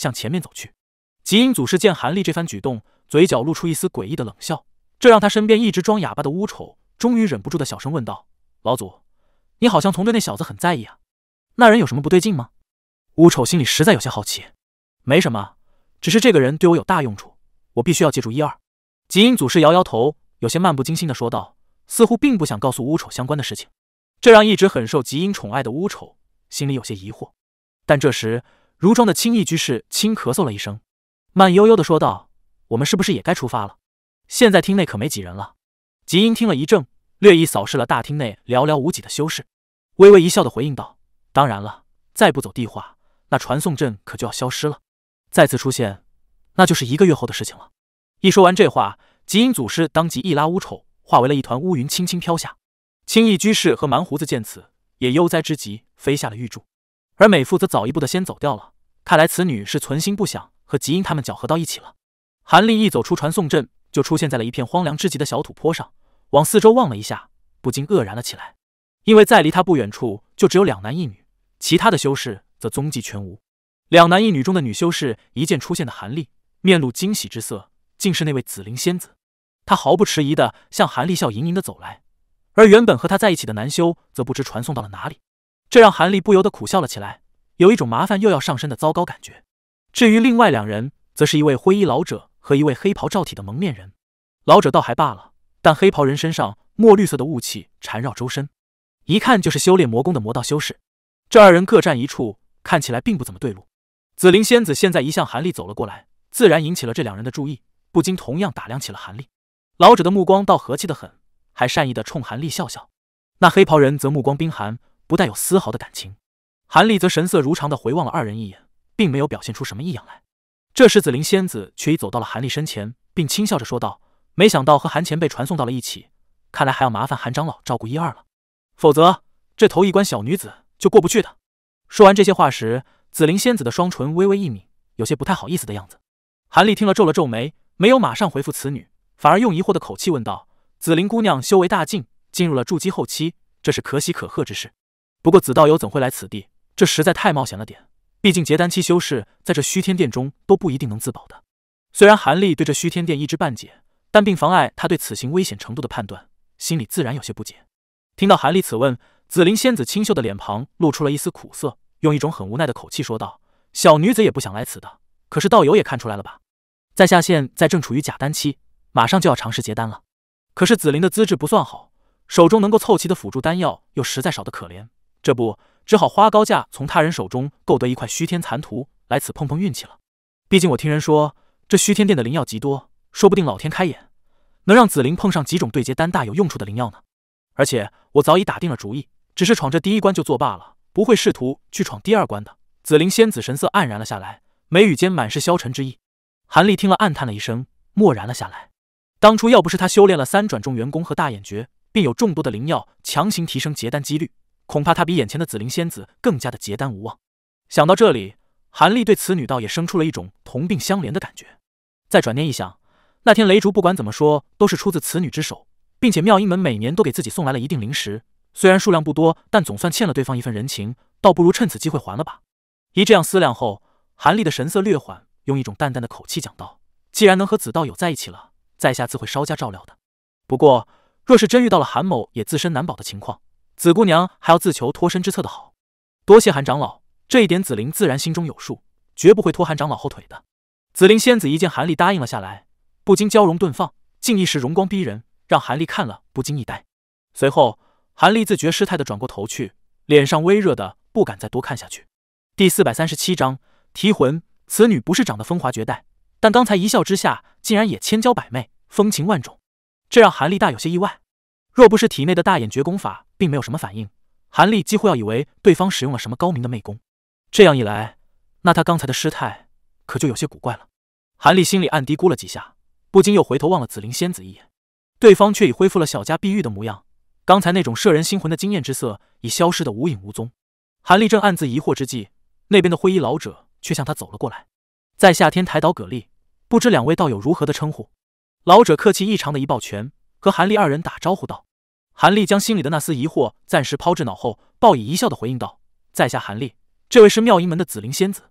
向前面走去。吉英祖师见韩立这番举动，嘴角露出一丝诡异的冷笑，这让他身边一直装哑巴的乌丑终于忍不住的小声问道：“老祖，你好像从对那小子很在意啊，那人有什么不对劲吗？”乌丑心里实在有些好奇。没什么，只是这个人对我有大用处，我必须要借助一二。吉英祖师摇摇头，有些漫不经心的说道，似乎并不想告诉乌丑相关的事情。这让一直很受吉英宠爱的乌丑心里有些疑惑。但这时，如庄的青翼居士轻咳嗽了一声，慢悠悠的说道：“我们是不是也该出发了？现在厅内可没几人了。”吉英听了一怔，略一扫视了大厅内寥寥无几的修士，微微一笑的回应道：“当然了，再不走地化，那传送阵可就要消失了。再次出现，那就是1个月后的事情了。”一说完这话，吉英祖师当即一拉乌丑，化为了一团乌云，轻轻飘下。青翼居士和蛮胡子见此，也悠哉之极，飞下了玉柱。而美妇则早一步的先走掉了，看来此女是存心不想和吉英他们搅和到一起了。韩立一走出传送阵，就出现在了一片荒凉之极的小土坡上，往四周望了一下，不禁愕然了起来。因为在离他不远处就只有2男1女，其他的修士则踪迹全无。2男1女中的女修士一见出现的韩立，面露惊喜之色，竟是那位紫灵仙子。她毫不迟疑地向韩立笑盈盈地走来，而原本和他在一起的男修则不知传送到了哪里，这让韩立不由得苦笑了起来，有一种麻烦又要上身的糟糕感觉。至于另外2人，则是一位灰衣老者和一位黑袍罩体的蒙面人。老者倒还罢了，但黑袍人身上墨绿色的雾气缠绕周身，一看就是修炼魔功的魔道修士。这2人各站一处，看起来并不怎么对路。紫灵仙子现在一向韩立走了过来，自然引起了这2人的注意，不禁同样打量起了韩立。老者的目光倒和气得很，还善意地冲韩立笑笑。那黑袍人则目光冰寒，不带有丝毫的感情。韩立则神色如常地回望了2人一眼，并没有表现出什么异样来。这时紫灵仙子却已走到了韩立身前，并轻笑着说道：“没想到和韩前辈传送到了一起，看来还要麻烦韩长老照顾1、2了，否则这头一关小女子就过不去的。”说完这些话时，紫灵仙子的双唇微微一抿，有些不太好意思的样子。韩立听了皱了皱眉，没有马上回复此女，反而用疑惑的口气问道：“紫灵姑娘修为大进，进入了筑基后期，这是可喜可贺之事。不过紫道友怎会来此地？这实在太冒险了点。毕竟结丹期修士在这虚天殿中都不一定能自保的。”虽然韩立对这虚天殿一知半解，但并妨碍他对此行危险程度的判断，心里自然有些不解。听到韩立此问，紫灵仙子清秀的脸庞露出了一丝苦涩，用一种很无奈的口气说道：“小女子也不想来此的，可是道友也看出来了吧？在下现在正处于假丹期，马上就要尝试结丹了。可是紫灵的资质不算好，手中能够凑齐的辅助丹药又实在少得可怜，这不只好花高价从他人手中购得一块虚天残图，来此碰碰运气了。毕竟我听人说，这虚天殿的灵药极多，说不定老天开眼，能让紫灵碰上几种对结丹大有用处的灵药呢。而且我早已打定了主意，只是闯这第1关就作罢了，不会试图去闯第2关的。”紫灵仙子神色黯然了下来，眉宇间满是消沉之意。韩立听了暗叹了一声，默然了下来。当初要不是他修炼了3转中元功和大眼诀，并有众多的灵药强行提升结丹几率，恐怕他比眼前的紫灵仙子更加的结丹无望。想到这里，韩立对此女倒也生出了一种同病相怜的感觉。再转念一想，那天雷竹不管怎么说都是出自此女之手，并且妙音门每年都给自己送来了一定灵石，虽然数量不多，但总算欠了对方一份人情，倒不如趁此机会还了吧。一这样思量后，韩立的神色略缓，用一种淡淡的口气讲道：“既然能和紫道友在一起了，在下自会稍加照料的。不过，若是真遇到了韩某也自身难保的情况，紫姑娘还要自求脱身之策的好。多谢韩长老，这一点紫灵自然心中有数，绝不会拖韩长老后腿的。”紫灵仙子一见韩立答应了下来，不禁娇容顿放，竟一时容光逼人，让韩立看了不禁一呆。随后，韩立自觉失态的转过头去，脸上微热的不敢再多看下去。第437章提魂。此女不是长得风华绝代，但刚才一笑之下，竟然也千娇百媚，风情万种，这让韩立大有些意外。若不是体内的大眼诀功法并没有什么反应，韩立几乎要以为对方使用了什么高明的媚功。这样一来，那他刚才的失态可就有些古怪了。韩立心里暗嘀咕了几下，不禁又回头望了紫灵仙子一眼，对方却已恢复了小家碧玉的模样，刚才那种摄人心魂的惊艳之色已消失得无影无踪。韩立正暗自疑惑之际，那边的灰衣老者却向他走了过来。在下天台岛蛤蜊，不知2位道友如何的称呼？老者客气异常的一抱拳，和韩立2人打招呼道。韩立将心里的那丝疑惑暂时抛至脑后，报以一笑的回应道：“在下韩立，这位是妙音门的紫灵仙子。”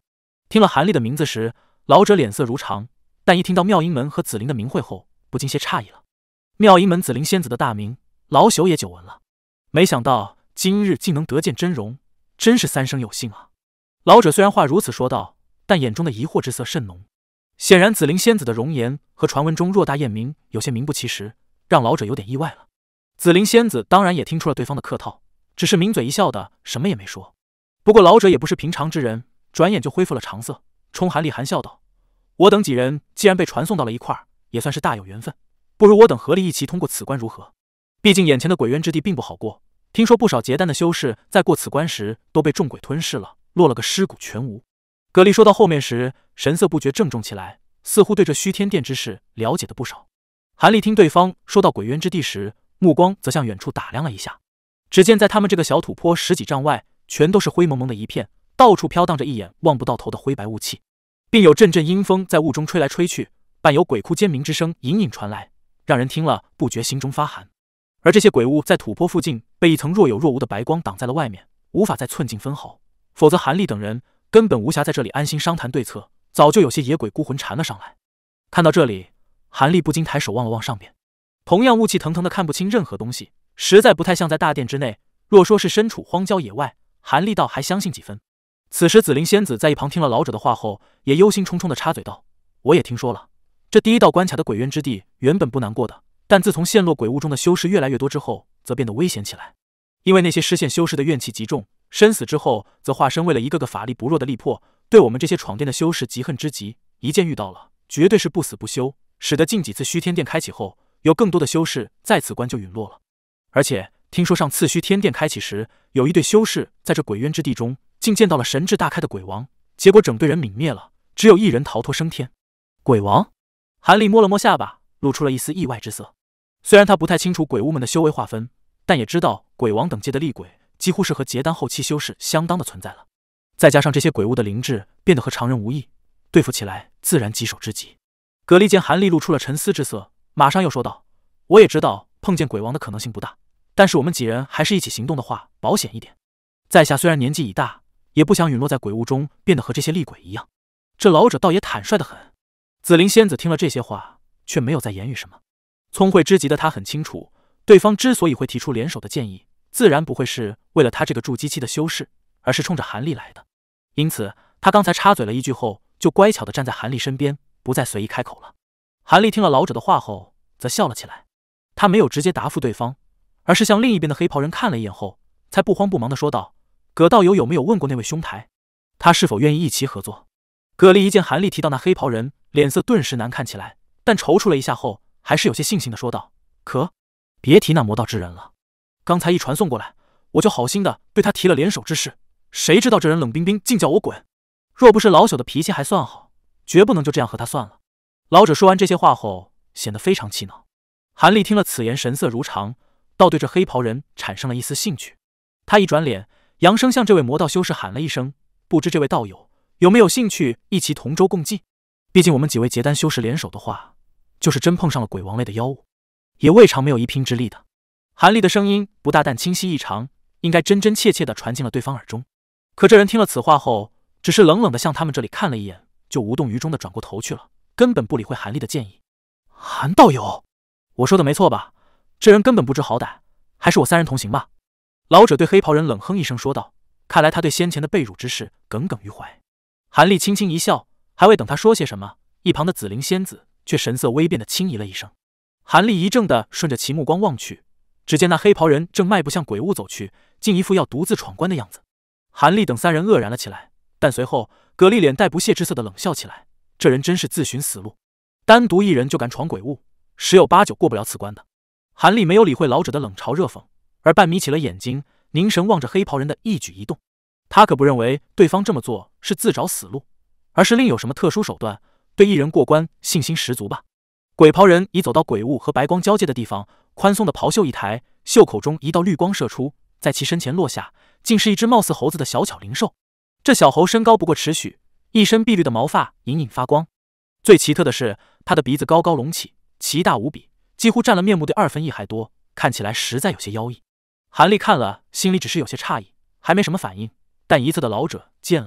听了韩立的名字时，老者脸色如常，但一听到妙音门和紫菱的名讳后，不禁些诧异了。妙音门紫菱仙子的大名，老朽也久闻了，没想到今日竟能得见真容，真是三生有幸啊！老者虽然话如此说道，但眼中的疑惑之色甚浓。显然紫菱仙子的容颜和传闻中偌大艳名有些名不其实，让老者有点意外了。紫菱仙子当然也听出了对方的客套，只是抿嘴一笑的，什么也没说。不过老者也不是平常之人，转眼就恢复了常色，冲韩立含笑道：“我等几人既然被传送到了一块儿，也算是大有缘分，不如我等合力一起通过此关如何？毕竟眼前的鬼渊之地并不好过，听说不少结丹的修士在过此关时都被众鬼吞噬了，落了个尸骨全无。”葛丽说到后面时，神色不觉郑重起来，似乎对这虚天殿之事了解的不少。韩立听对方说到鬼渊之地时，目光则向远处打量了一下，只见在他们这个小土坡10几丈外，全都是灰蒙蒙的一片，到处飘荡着一眼望不到头的灰白雾气，并有阵阵阴风在雾中吹来吹去，伴有鬼哭尖鸣之声隐隐传来，让人听了不觉心中发寒。而这些鬼物在土坡附近被一层若有若无的白光挡在了外面，无法再寸进分毫，否则韩立等人根本无暇在这里安心商谈对策，早就有些野鬼孤魂缠了上来。看到这里，韩立不禁抬手望了望上边，同样雾气腾腾的看不清任何东西，实在不太像在大殿之内。若说是身处荒郊野外，韩立倒还相信几分。此时紫菱仙子在一旁听了老者的话后，也忧心忡忡的插嘴道：“我也听说了，这第一道关卡的鬼渊之地原本不难过的，但自从陷落鬼雾中的修士越来越多之后，则变得危险起来。因为那些失陷修士的怨气极重，身死之后则化身为了一个个法力不弱的力魄，对我们这些闯殿的修士嫉恨之极，一见遇到了，绝对是不死不休，使得近几次虚天殿开启后，有更多的修士在此关就陨落了。而且听说上次虚天殿开启时，有一队修士在这鬼渊之地中竟见到了神智大开的鬼王，结果整队人泯灭了，只有一人逃脱升天。”鬼王？韩立摸了摸下巴，露出了一丝意外之色。虽然他不太清楚鬼巫们的修为划分，但也知道鬼王等阶的厉鬼几乎是和结丹后期修士相当的存在了，再加上这些鬼物的灵智变得和常人无异，对付起来自然棘手之极。葛丽见韩立露出了沉思之色，马上又说道：“我也知道碰见鬼王的可能性不大，但是我们几人还是一起行动的话保险一点。在下虽然年纪已大，也不想陨落在鬼雾中，变得和这些厉鬼一样。”这老者倒也坦率得很。紫菱仙子听了这些话，却没有再言语什么。聪慧之极的他很清楚，对方之所以会提出联手的建议，自然不会是为了他这个筑基期的修士，而是冲着韩立来的。因此他刚才插嘴了一句后，就乖巧地站在韩立身边，不再随意开口了。韩立听了老者的话后，则笑了起来。他没有直接答复对方，而是向另一边的黑袍人看了一眼后，才不慌不忙地说道：“葛道友有没有问过那位兄台，他是否愿意一起合作？”葛丽一见韩立提到那黑袍人，脸色顿时难看起来，但踌躇了一下后，还是有些悻悻地说道：“可别提那魔道之人了，刚才一传送过来，我就好心的对他提了联手之事，谁知道这人冷冰冰竟叫我滚！若不是老朽的脾气还算好，绝不能就这样和他算了。”老者说完这些话后，显得非常气恼。韩立听了此言，神色如常，倒对这黑袍人产生了一丝兴趣。他一转脸，扬声向这位魔道修士喊了一声：“不知这位道友有没有兴趣一起同舟共济？毕竟我们几位结丹修士联手的话，就是真碰上了鬼王类的妖物，也未尝没有一拼之力的。”韩立的声音不大，但清晰异常，应该真真切切地传进了对方耳中。可这人听了此话后，只是冷冷地向他们这里看了一眼，就无动于衷地转过头去了，根本不理会韩立的建议。韩道友，我说的没错吧？这人根本不知好歹，还是我三人同行吧。老者对黑袍人冷哼一声说道，看来他对先前的被辱之事耿耿于怀。韩立轻轻一笑，还未等他说些什么，一旁的紫菱仙子却神色微变的轻咦了一声。韩立一怔的顺着其目光望去，只见那黑袍人正迈步向鬼屋走去，竟一副要独自闯关的样子。韩立等三人愕然了起来，但随后葛丽脸带不屑之色的冷笑起来，这人真是自寻死路，单独一人就敢闯鬼屋，十有八九过不了此关的。韩立没有理会老者的冷嘲热讽，而半眯起了眼睛，凝神望着黑袍人的一举一动。他可不认为对方这么做是自找死路，而是另有什么特殊手段，对一人过关信心十足吧。鬼袍人已走到鬼雾和白光交界的地方，宽松的袍袖一抬，袖口中一道绿光射出，在其身前落下，竟是一只貌似猴子的小巧灵兽。这小猴身高不过尺许，一身碧绿的毛发隐隐发光。最奇特的是，他的鼻子高高隆起，奇大无比，几乎占了面目的1/2还多，看起来实在有些妖异。韩立看了，心里只是有些诧异，还没什么反应。但一侧的老者见了，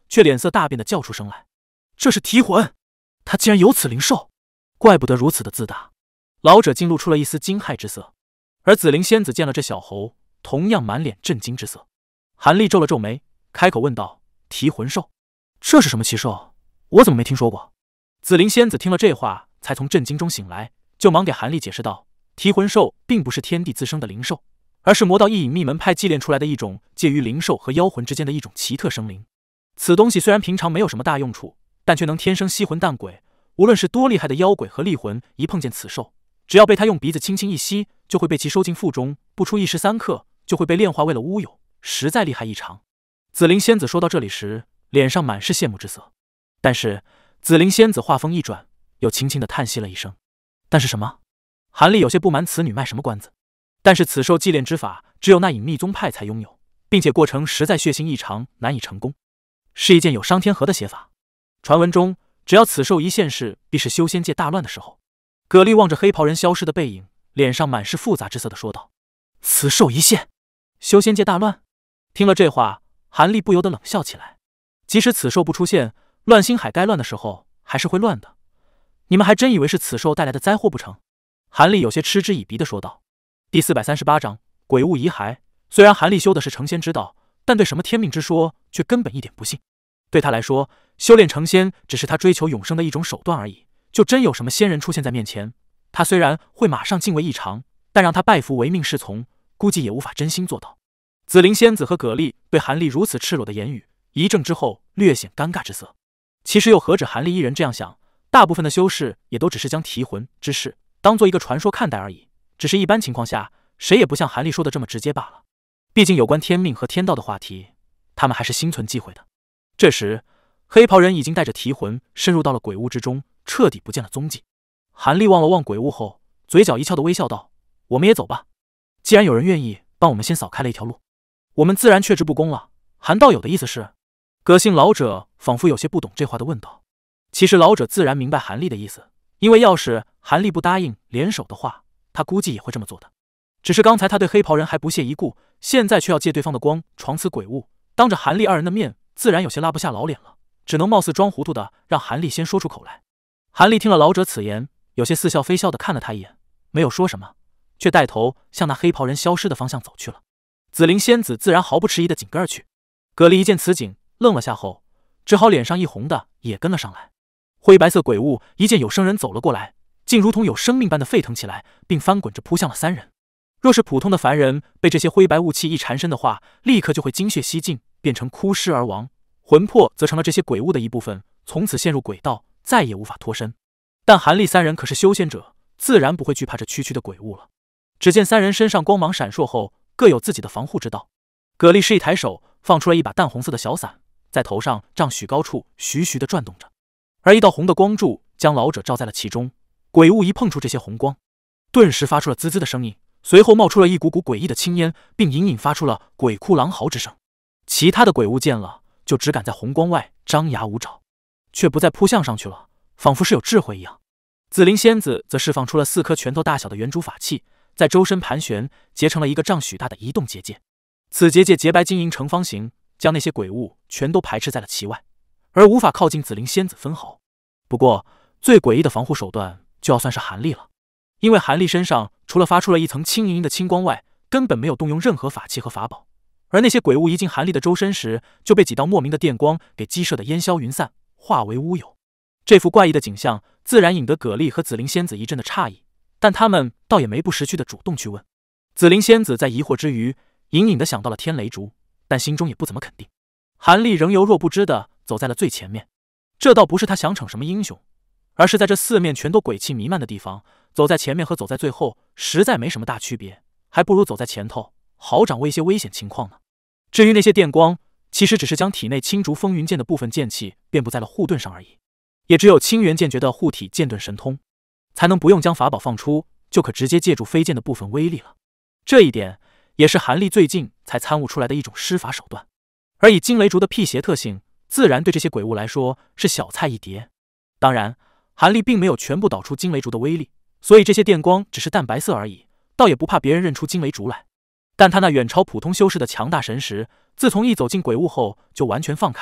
却脸色大变的叫出声来：“这是提魂！他竟然有此灵兽，怪不得如此的自大。”老者竟露出了一丝惊骇之色，而紫灵仙子见了这小猴，同样满脸震惊之色。韩立皱了皱眉，开口问道：“提魂兽，这是什么奇兽？我怎么没听说过？”紫灵仙子听了这话，才从震惊中醒来，就忙给韩立解释道：“提魂兽并不是天地自生的灵兽，而是魔道一隐秘门派祭炼出来的一种介于灵兽和妖魂之间的一种奇特生灵。此东西虽然平常没有什么大用处，但却能天生吸魂淡鬼。无论是多厉害的妖鬼和厉魂，一碰见此兽，只要被他用鼻子轻轻一吸，就会被其收进腹中，不出1时3刻就会被炼化为了乌有，实在厉害异常。”紫灵仙子说到这里时，脸上满是羡慕之色。但是紫灵仙子话锋一转，又轻轻地叹息了一声：“但是什么？”韩立有些不满此女卖什么关子。但是此兽祭炼之法，只有那隐秘宗派才拥有，并且过程实在血腥异常，难以成功，是一件有伤天和的邪法。传闻中，只要此兽一现世，必是修仙界大乱的时候。葛丽望着黑袍人消失的背影，脸上满是复杂之色的说道：“此兽一现，修仙界大乱？”听了这话，韩立不由得冷笑起来。即使此兽不出现，乱星海该乱的时候还是会乱的。你们还真以为是此兽带来的灾祸不成？韩立有些嗤之以鼻的说道。第438章鬼物遗骸。虽然韩立修的是成仙之道，但对什么天命之说却根本一点不信。对他来说，修炼成仙只是他追求永生的一种手段而已。就真有什么仙人出现在面前，他虽然会马上敬畏异常，但让他拜服唯命是从，估计也无法真心做到。紫灵仙子和葛丽对韩立如此赤裸的言语一怔之后，略显尴尬之色。其实又何止韩立一人这样想，大部分的修士也都只是将提魂之事当做一个传说看待而已。只是一般情况下，谁也不像韩立说的这么直接罢了。毕竟有关天命和天道的话题，他们还是心存忌讳的。这时，黑袍人已经带着提魂深入到了鬼屋之中，彻底不见了踪迹。韩立望了望鬼屋后，嘴角一翘的微笑道：“我们也走吧。既然有人愿意帮我们先扫开了一条路，我们自然却之不恭了。”韩道友的意思是？葛姓老者仿佛有些不懂这话的问道。其实老者自然明白韩立的意思，因为要是韩立不答应联手的话，他估计也会这么做的。只是刚才他对黑袍人还不屑一顾，现在却要借对方的光闯此鬼屋，当着韩立二人的面，自然有些拉不下老脸了，只能貌似装糊涂的让韩立先说出口来。韩立听了老者此言，有些似笑非笑的看了他一眼，没有说什么，却带头向那黑袍人消失的方向走去了。紫灵仙子自然毫不迟疑的紧跟而去。葛丽一见此景，愣了下后，只好脸上一红的也跟了上来。灰白色鬼物一见有生人走了过来，竟如同有生命般的沸腾起来，并翻滚着扑向了三人。若是普通的凡人被这些灰白雾气一缠身的话，立刻就会精血吸尽，变成枯尸而亡，魂魄则成了这些鬼物的一部分，从此陷入鬼道，再也无法脱身。但韩立三人可是修仙者，自然不会惧怕这区区的鬼物了。只见三人身上光芒闪烁后，各有自己的防护之道。葛丽示意抬手，放出了一把淡红色的小伞，在头上丈许高处徐徐地转动着，而一道红的光柱将老者罩在了其中。鬼物一碰触这些红光，顿时发出了滋滋的声音，随后冒出了一股股诡异的青烟，并隐隐发出了鬼哭狼嚎之声。其他的鬼物见了，就只敢在红光外张牙舞爪，却不再扑向上去了，仿佛是有智慧一样。紫灵仙子则释放出了4颗拳头大小的圆珠法器，在周身盘旋，结成了一个丈许大的移动结界。此结界洁白晶莹呈方形，将那些鬼物全都排斥在了其外，而无法靠近紫灵仙子分毫。不过最诡异的防护手段就要算是韩立了，因为韩立身上除了发出了一层轻盈盈的青光外，根本没有动用任何法器和法宝，而那些鬼物一进韩立的周身时，就被几道莫名的电光给激射的烟消云散，化为乌有。这幅怪异的景象自然引得葛丽和紫灵仙子一阵的诧异，但他们倒也没不识趣的主动去问。紫灵仙子在疑惑之余，隐隐的想到了天雷烛，但心中也不怎么肯定。韩立仍犹若不知的走在了最前面，这倒不是他想逞什么英雄，而是在这四面全都鬼气弥漫的地方，走在前面和走在最后实在没什么大区别，还不如走在前头，好掌握一些危险情况呢。至于那些电光，其实只是将体内青竹风云剑的部分剑气遍布在了护盾上而已，也只有青元剑诀的护体剑盾神通，才能不用将法宝放出，就可直接借助飞剑的部分威力了。这一点也是韩立最近才参悟出来的一种施法手段，而以惊雷烛的辟邪特性，自然对这些鬼物来说是小菜一碟。当然，韩立并没有全部导出惊雷烛的威力，所以这些电光只是淡白色而已，倒也不怕别人认出惊雷烛来。但他那远超普通修士的强大神识，自从一走进鬼物后就完全放开了，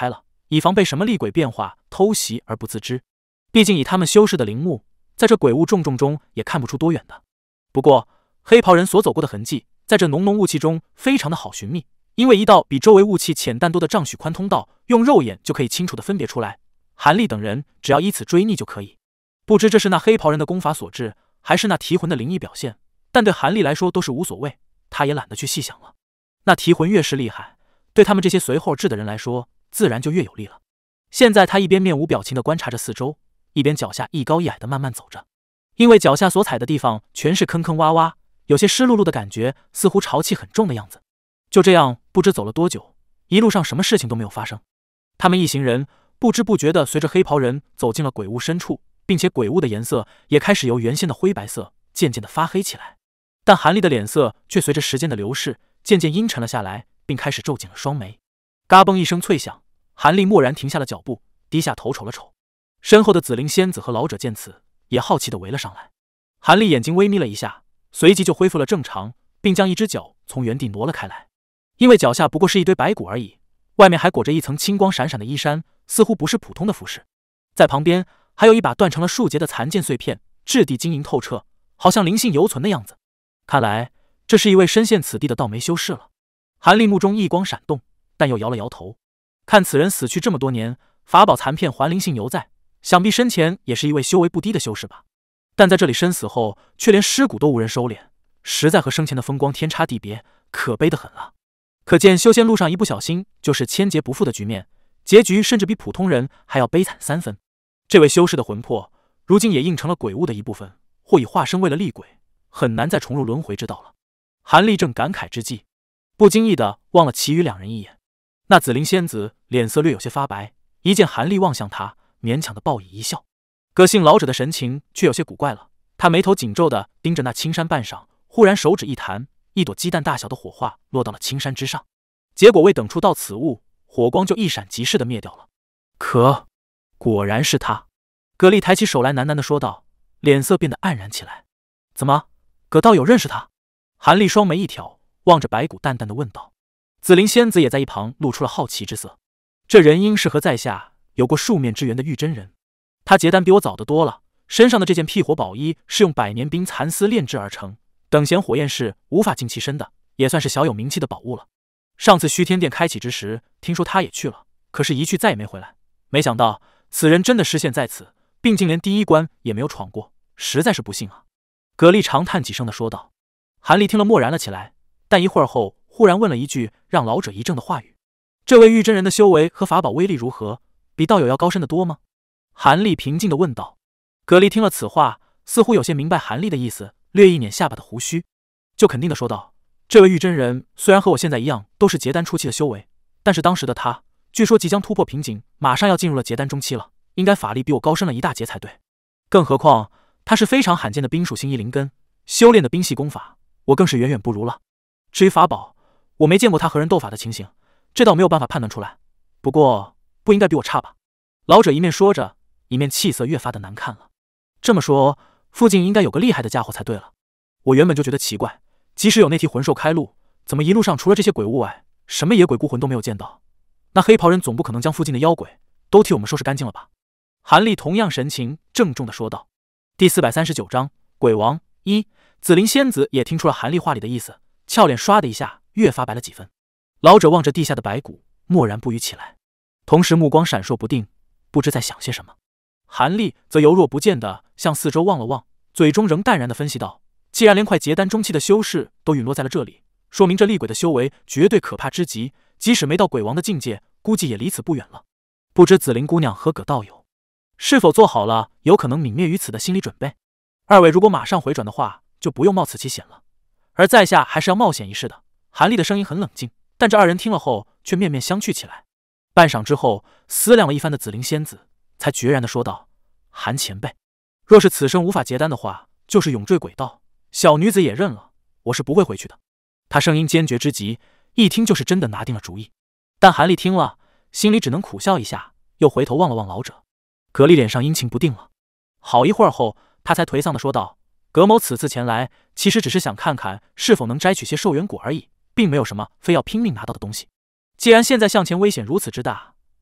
以防被什么厉鬼变化偷袭而不自知。毕竟以他们修士的陵墓，在这鬼雾重重中也看不出多远的。不过黑袍人所走过的痕迹，在这浓浓雾气中非常的好寻觅，因为一道比周围雾气浅淡多的丈许宽通道，用肉眼就可以清楚地分别出来。韩立等人只要依此追觅就可以。不知这是那黑袍人的功法所致，还是那提魂的灵异表现，但对韩立来说都是无所谓，他也懒得去细想了。那提魂越是厉害，对他们这些随后至的人来说，自然就越有利了。现在他一边面无表情地观察着四周，一边脚下一高一矮地慢慢走着。因为脚下所踩的地方全是坑坑洼洼，有些湿漉漉的感觉，似乎潮气很重的样子。就这样不知走了多久，一路上什么事情都没有发生。他们一行人不知不觉地随着黑袍人走进了鬼屋深处，并且鬼屋的颜色也开始由原先的灰白色渐渐地发黑起来。但韩立的脸色却随着时间的流逝渐渐阴沉了下来，并开始皱紧了双眉。嘎嘣一声脆响，韩立蓦然停下了脚步，低下头瞅了瞅身后的紫灵仙子和老者，见此也好奇地围了上来。韩立眼睛微眯了一下，随即就恢复了正常，并将一只脚从原地挪了开来。因为脚下不过是一堆白骨而已，外面还裹着一层青光闪闪的衣衫，似乎不是普通的服饰。在旁边还有一把断成了数节的残剑碎片，质地晶莹透彻，好像灵性犹存的样子。看来这是一位身陷此地的道眉修士了。韩立目中异光闪动，但又摇了摇头。看此人死去这么多年，法宝残片还灵性犹在，想必生前也是一位修为不低的修士吧。但在这里身死后，却连尸骨都无人收敛，实在和生前的风光天差地别，可悲得很了。可见修仙路上一不小心就是千劫不复的局面，结局甚至比普通人还要悲惨3分。这位修士的魂魄如今也映成了鬼物的一部分，或已化身为了厉鬼，很难再重入轮回之道了。韩立正感慨之际，不经意地望了其余2人一眼。那紫灵仙子脸色略有些发白，一见韩立望向他，勉强地报以一笑。葛姓老者的神情却有些古怪了，他眉头紧皱地盯着那青山半晌，忽然手指一弹，一朵鸡蛋大小的火花落到了青山之上。结果未等触到此物，火光就一闪即逝地灭掉了。果然是他。葛丽抬起手来喃喃地说道，脸色变得黯然起来。怎么，葛道友认识他？韩立双眉一挑，望着白骨淡淡地问道。紫灵仙子也在一旁露出了好奇之色。这人应是和在下有过数面之缘的玉真人，他结丹比我早得多了，身上的这件辟火宝衣是用百年冰蚕丝炼制而成，等闲火焰是无法进其身的，也算是小有名气的宝物了。上次虚天殿开启之时，听说他也去了，可是一去再也没回来。没想到此人真的失陷在此，并竟连第1关也没有闯过，实在是不幸啊。葛丽长叹几声地说道。韩立听了默然了起来，但一会儿后忽然问了一句让老者一怔的话语：这位玉真人的修为和法宝威力如何？比道友要高深得多吗？韩立平静地问道。葛丽听了此话，似乎有些明白韩立的意思，略一捻下巴的胡须，就肯定地说道：这位玉真人虽然和我现在一样都是结丹初期的修为，但是当时的他据说即将突破瓶颈，马上要进入了结丹中期了，应该法力比我高深了一大截才对。更何况他是非常罕见的冰属性1灵根，修炼的冰系功法我更是远远不如了。至于法宝，我没见过他和人斗法的情形，这倒没有办法判断出来，不过不应该比我差吧。老者一面说着，一面气色越发的难看了。这么说，附近应该有个厉害的家伙才对了。我原本就觉得奇怪，即使有那提魂兽开路，怎么一路上除了这些鬼物外，什么野鬼孤魂都没有见到？那黑袍人总不可能将附近的妖鬼都替我们收拾干净了吧？韩立同样神情郑重地说道。第439章鬼王1。紫灵仙子也听出了韩立话里的意思，俏脸唰的一下越发白了几分。老者望着地下的白骨，默然不语起来，同时目光闪烁不定，不知在想些什么。韩立则犹若不见地向四周望了望，嘴中仍淡然地分析道：既然连快结丹中期的修士都陨落在了这里，说明这厉鬼的修为绝对可怕之极，即使没到鬼王的境界，估计也离此不远了。不知紫灵姑娘和葛道友是否做好了有可能泯灭于此的心理准备？二位如果马上回转的话，就不用冒此奇险了，而在下还是要冒险一试的。韩立的声音很冷静，但这2人听了后却面面相觑起来。半晌之后，思量了一番的紫灵仙子才决然地说道：韩前辈，若是此生无法结丹的话，就是永坠鬼道，小女子也认了，我是不会回去的。他声音坚决之极，一听就是真的拿定了主意。但韩立听了，心里只能苦笑一下，又回头望了望老者。葛丽脸上阴晴不定了，好一会儿后，他才颓丧地说道：葛某此次前来，其实只是想看看是否能摘取些寿元果而已，并没有什么非要拼命拿到的东西。既然现在向前危险如此之大，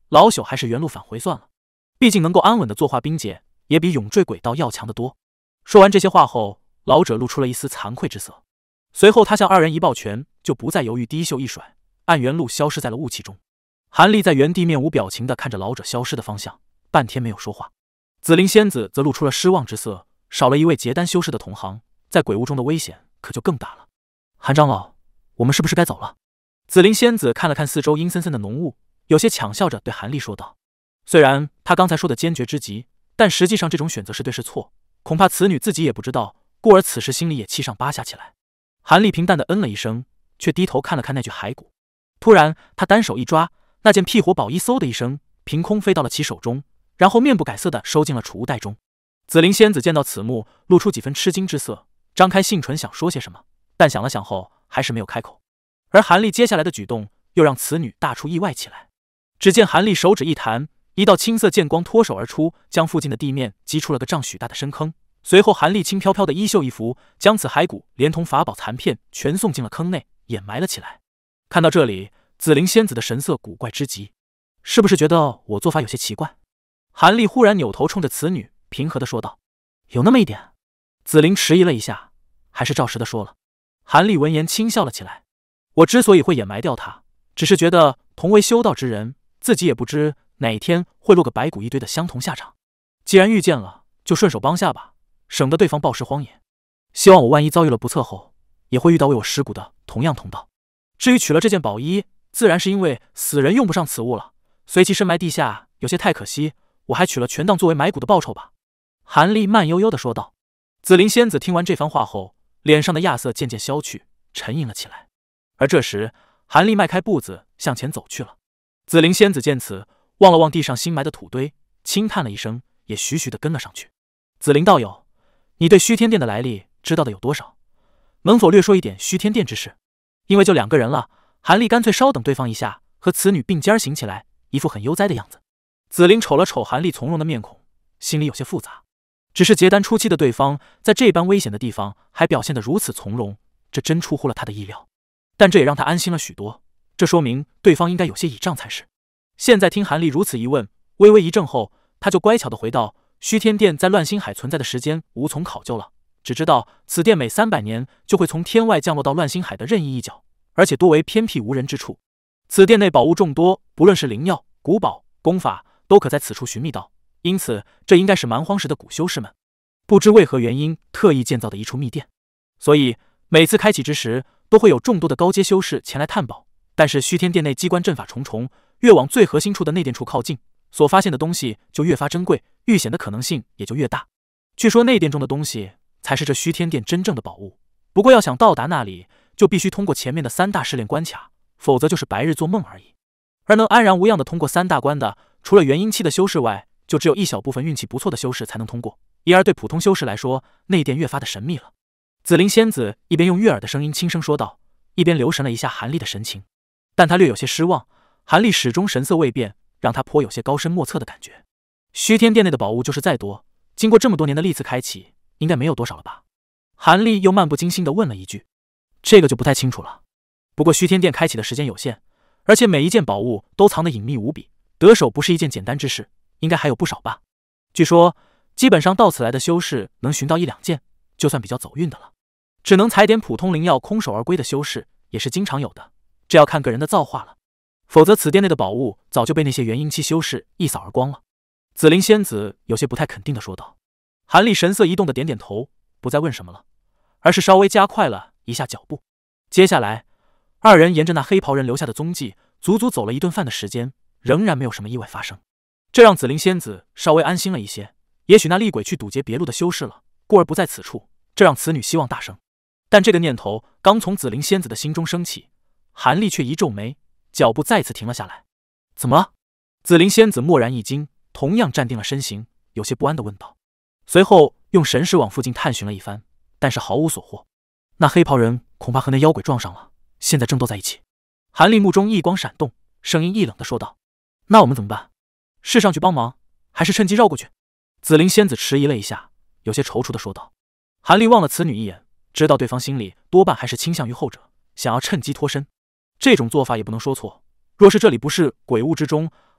老朽还是原路返回算了。毕竟能够安稳的坐化冰解，也比永坠轨道要强得多。说完这些话后，老者露出了一丝惭愧之色。随后他向二人一抱拳，就不再犹豫，低袖一甩，按原路消失在了雾气中。韩立在原地面无表情地看着老者消失的方向，半天没有说话。紫灵仙子则露出了失望之色，少了一位结丹修士的同行，在鬼屋中的危险可就更大了。韩长老，我们是不是该走了？紫灵仙子看了看四周阴森森的浓雾，有些抢笑着对韩立说道。虽然他刚才说的坚决之极，但实际上这种选择是对是错，恐怕此女自己也不知道，故而此时心里也七上八下起来。韩立平淡的嗯了一声，却低头看了看那具骸骨。突然他单手一抓，那件辟火宝衣嗖的一声凭空飞到了其手中，然后面不改色地收进了储物袋中。紫灵仙子见到此幕，露出几分吃惊之色，张开杏唇想说些什么，但想了想后还是没有开口。而韩立接下来的举动又让此女大出意外起来。只见韩立手指一弹，一道青色剑光脱手而出，将附近的地面击出了个丈许大的深坑。随后韩立轻飘飘的衣袖一拂，将此骸骨连同法宝残片全送进了坑内，掩埋了起来。看到这里，紫灵仙子的神色古怪之极。是不是觉得我做法有些奇怪？韩立忽然扭头冲着此女平和地说道。有那么一点。紫灵迟疑了一下，还是照实的说了。韩立闻言轻笑了起来。我之所以会掩埋掉他，只是觉得同为修道之人，自己也不知哪一天会落个白骨一堆的相同下场。既然遇见了，就顺手帮下吧，省得对方暴尸荒野。希望我万一遭遇了不测后，也会遇到为我尸骨的同样同道。至于取了这件宝衣，自然是因为死人用不上此物了，随其深埋地下有些太可惜，我还取了全当作为埋骨的报酬吧。韩立慢悠悠地说道。紫灵仙子听完这番话后，脸上的亚色渐渐消去，沉吟了起来。而这时韩立迈开步子向前走去了。紫灵仙子见此，望了望地上新埋的土堆，轻叹了一声，也徐徐地跟了上去。紫灵道友，你对虚天殿的来历知道的有多少？能否略说一点虚天殿之事？因为就2个人了，韩立干脆稍等对方一下，和此女并肩行起来，一副很悠哉的样子。紫灵瞅了瞅韩立从容的面孔，心里有些复杂。只是结丹初期的对方，在这般危险的地方还表现得如此从容，这真出乎了他的意料。但这也让他安心了许多，这说明对方应该有些倚仗才是。现在听韩立如此一问，微微一怔后，他就乖巧地回道：虚天殿在乱星海存在的时间无从考究了，只知道此殿每300年就会从天外降落到乱星海的任意一角，而且多为偏僻无人之处。此殿内宝物众多，不论是灵药、古宝、功法，都可在此处寻觅到，因此这应该是蛮荒时的古修士们不知为何原因特意建造的一处密殿。所以每次开启之时，都会有众多的高阶修士前来探宝。但是虚天殿内机关阵法重重，越往最核心处的内殿处靠近，所发现的东西就越发珍贵，遇险的可能性也就越大。据说内殿中的东西才是这虚天殿真正的宝物，不过要想到达那里，就必须通过前面的3大试炼关卡，否则就是白日做梦而已。而能安然无恙地通过3大关的，除了元婴期的修士外，就只有一小部分运气不错的修士才能通过，因而对普通修士来说，内殿越发的神秘了。紫灵仙子一边用悦耳的声音轻声说道，一边留神了一下韩立的神情，但他略有些失望，韩立始终神色未变，让他颇有些高深莫测的感觉。虚天殿内的宝物就是再多，经过这么多年的历次开启，应该没有多少了吧？韩立又漫不经心地问了一句。这个就不太清楚了，不过虚天殿开启的时间有限，而且每一件宝物都藏得隐秘无比，得手不是一件简单之事，应该还有不少吧。据说基本上到此来的修士能寻到1、2件，就算比较走运的了。只能采点普通灵药空手而归的修士也是经常有的，这要看个人的造化了，否则此殿内的宝物早就被那些元婴期修士一扫而光了。紫灵仙子有些不太肯定地说道。韩立神色一动的点点头，不再问什么了，而是稍微加快了一下脚步。接下来2人沿着那黑袍人留下的踪迹，足足走了1顿饭的时间，仍然没有什么意外发生，这让紫灵仙子稍微安心了一些。也许那厉鬼去堵截别路的修士了，故而不在此处，这让此女希望大生。但这个念头刚从紫灵仙子的心中升起，韩立却一皱眉，脚步再次停了下来。怎么了？紫灵仙子蓦然一惊，同样站定了身形，有些不安地问道。随后用神识往附近探寻了一番，但是毫无所获。那黑袍人恐怕和那妖鬼撞上了，现在正斗在一起。韩立目中异光闪动，声音一冷地说道。那我们怎么办？是上去帮忙，还是趁机绕过去？紫灵仙子迟疑了一下，有些踌躇地说道。韩立望了此女一眼，知道对方心里多半还是倾向于后者，想要趁机脱身。这种做法也不能说错，若是这里不是鬼雾之中，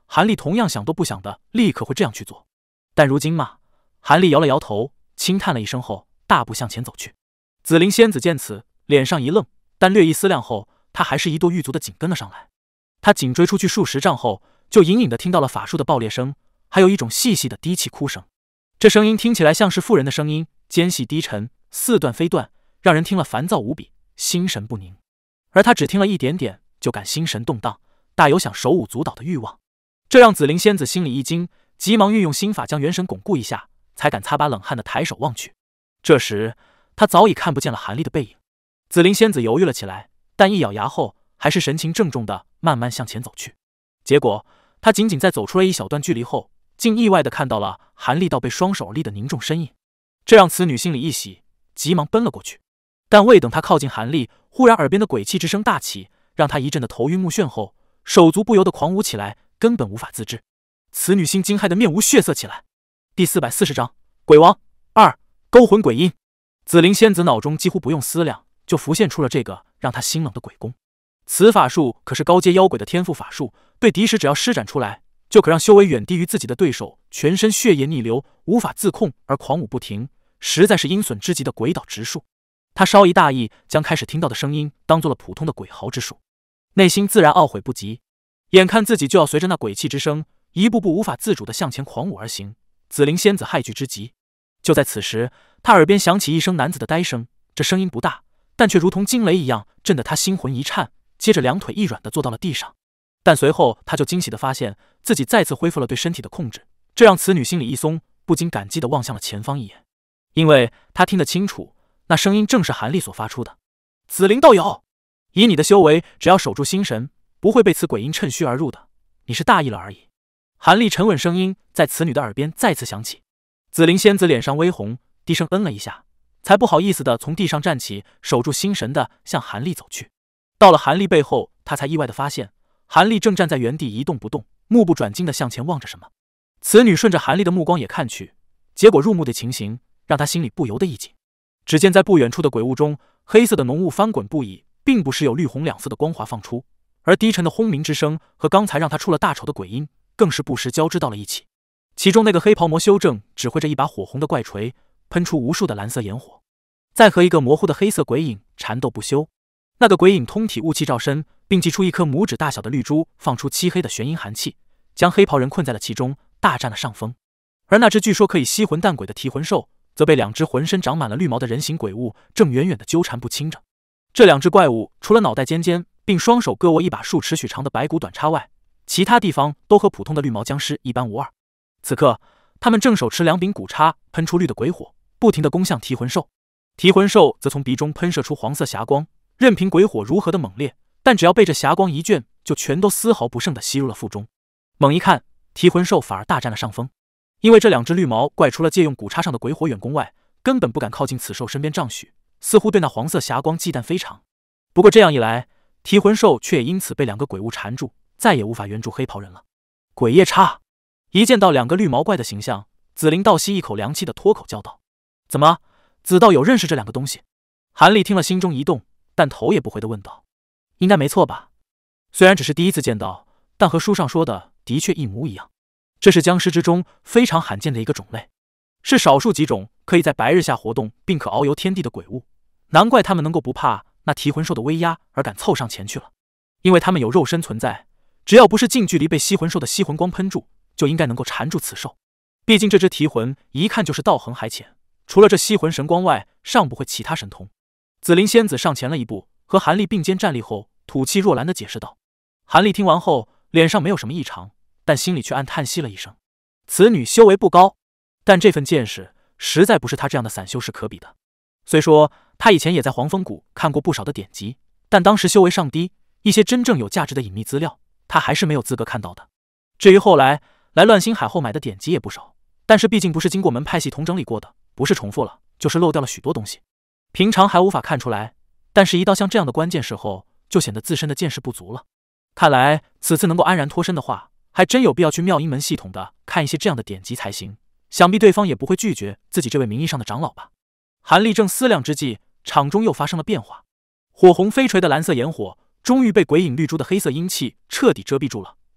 韩立同样想都不想的立刻会这样去做。但如今嘛，韩立摇了摇头，轻叹了一声后，大步向前走去。紫灵仙子见此，脸上一愣，但略一思量后，她还是一跺狱足的紧跟了上来。她紧追出去数十丈后，就隐隐的听到了法术的爆裂声，还有一种细细的低泣哭声。这声音听起来像是妇人的声音，尖细低沉，似断非断，让人听了烦躁无比，心神不宁。而他只听了一点点，就感心神动荡，大有想手舞足蹈的欲望。这让紫灵仙子心里一惊，急忙运用心法将元神巩固一下，才敢擦把冷汗的抬手望去。这时他早已看不见了韩立的背影。紫灵仙子犹豫了起来，但一咬牙后，还是神情郑重的慢慢向前走去。结果他仅仅在走出了一小段距离后，竟意外的看到了韩立道被双手而立的凝重身影，这让此女心里一喜，急忙奔了过去。但未等他靠近韩立，忽然耳边的鬼泣之声大起，让他一阵的头晕目眩后，手足不由得狂舞起来，根本无法自制。此女心惊骇的面无血色起来。第440章鬼王2勾魂鬼音。紫灵仙子脑中几乎不用思量，就浮现出了这个让她心冷的鬼功。此法术可是高阶妖鬼的天赋法术，对敌时只要施展出来，就可让修为远低于自己的对手全身血液逆流，无法自控而狂舞不停，实在是阴损之极的鬼岛之术。他稍一大意，将开始听到的声音当做了普通的鬼嚎之术，内心自然懊悔不及。眼看自己就要随着那鬼泣之声，一步步无法自主地向前狂舞而行，紫灵仙子骇惧之极。就在此时，他耳边响起一声男子的呆声，这声音不大，但却如同惊雷一样，震得他心魂一颤，接着两腿一软地坐到了地上。但随后他就惊喜地发现自己再次恢复了对身体的控制，这让此女心里一松，不禁感激地望向了前方一眼，因为他听得清楚，那声音正是韩立所发出的。紫灵道友，以你的修为，只要守住心神，不会被此鬼音趁虚而入的，你是大意了而已。韩立沉稳声音在此女的耳边再次响起。紫灵仙子脸上微红，低声嗯了一下，才不好意思地从地上站起，守住心神地向韩立走去。到了韩立背后，他才意外地发现韩立正站在原地一动不动，目不转睛地向前望着什么。此女顺着韩立的目光也看去，结果入目的情形让他心里不由得一紧。只见在不远处的鬼雾中，黑色的浓雾翻滚不已，并不时有绿红两色的光华放出，而低沉的轰鸣之声和刚才让他出了大丑的鬼音更是不时交织到了一起。其中那个黑袍魔修正指挥着一把火红的怪锤，喷出无数的蓝色炎火，再和一个模糊的黑色鬼影缠斗不休。那个鬼影通体雾气罩身，并祭出一颗拇指大小的绿珠，放出漆黑的玄阴寒气，将黑袍人困在了其中，大占了上风。而那只据说可以吸魂淡鬼的提魂兽，则被两只浑身长满了绿毛的人形鬼物正远远地纠缠不清着。这两只怪物除了脑袋尖尖，并双手各握一把数尺许长的白骨短叉外，其他地方都和普通的绿毛僵尸一般无二。此刻他们正手持两柄骨叉，喷出绿的鬼火，不停地攻向提魂兽。提魂兽则从鼻中喷射出黄色霞光，任凭鬼火如何的猛烈，但只要被这霞光一卷，就全都丝毫不剩地吸入了腹中。猛一看，提魂兽反而大占了上风，因为这两只绿毛怪除了借用骨叉上的鬼火远攻外，根本不敢靠近此兽身边丈许，似乎对那黄色霞光忌惮非常。不过这样一来，提魂兽却也因此被两个鬼物缠住，再也无法援助黑袍人了。鬼夜叉！一见到两个绿毛怪的形象，紫灵倒吸一口凉气的脱口叫道：“怎么，紫道友认识这两个东西？”韩立听了心中一动，但头也不回地问道：“应该没错吧？虽然只是第一次见到，但和书上说的的确一模一样。这是僵尸之中非常罕见的一个种类，是少数几种可以在白日下活动并可遨游天地的鬼物，难怪他们能够不怕那提魂兽的威压而敢凑上前去了。因为他们有肉身存在，只要不是近距离被吸魂兽的吸魂光喷住，就应该能够缠住此兽。毕竟这只提魂一看就是道行还浅，除了这吸魂神光外，尚不会其他神通。”紫灵仙子上前了一步，和韩立并肩站立后，吐气若兰地解释道。韩立听完后，脸上没有什么异常，但心里却暗叹息了一声。此女修为不高，但这份见识实在不是他这样的散修士可比的。虽说他以前也在黄风谷看过不少的典籍，但当时修为尚低，一些真正有价值的隐秘资料，他还是没有资格看到的。至于后来来乱星海后买的典籍也不少，但是毕竟不是经过门派系统整理过的，不是重复了，就是漏掉了许多东西，平常还无法看出来，但是一到像这样的关键时候，就显得自身的见识不足了。看来此次能够安然脱身的话，还真有必要去妙音门系统的看一些这样的典籍才行，想必对方也不会拒绝自己这位名义上的长老吧。韩立正思量之际，场中又发生了变化，火红飞垂的蓝色炎火终于被鬼影绿珠的黑色阴气彻底遮蔽住了，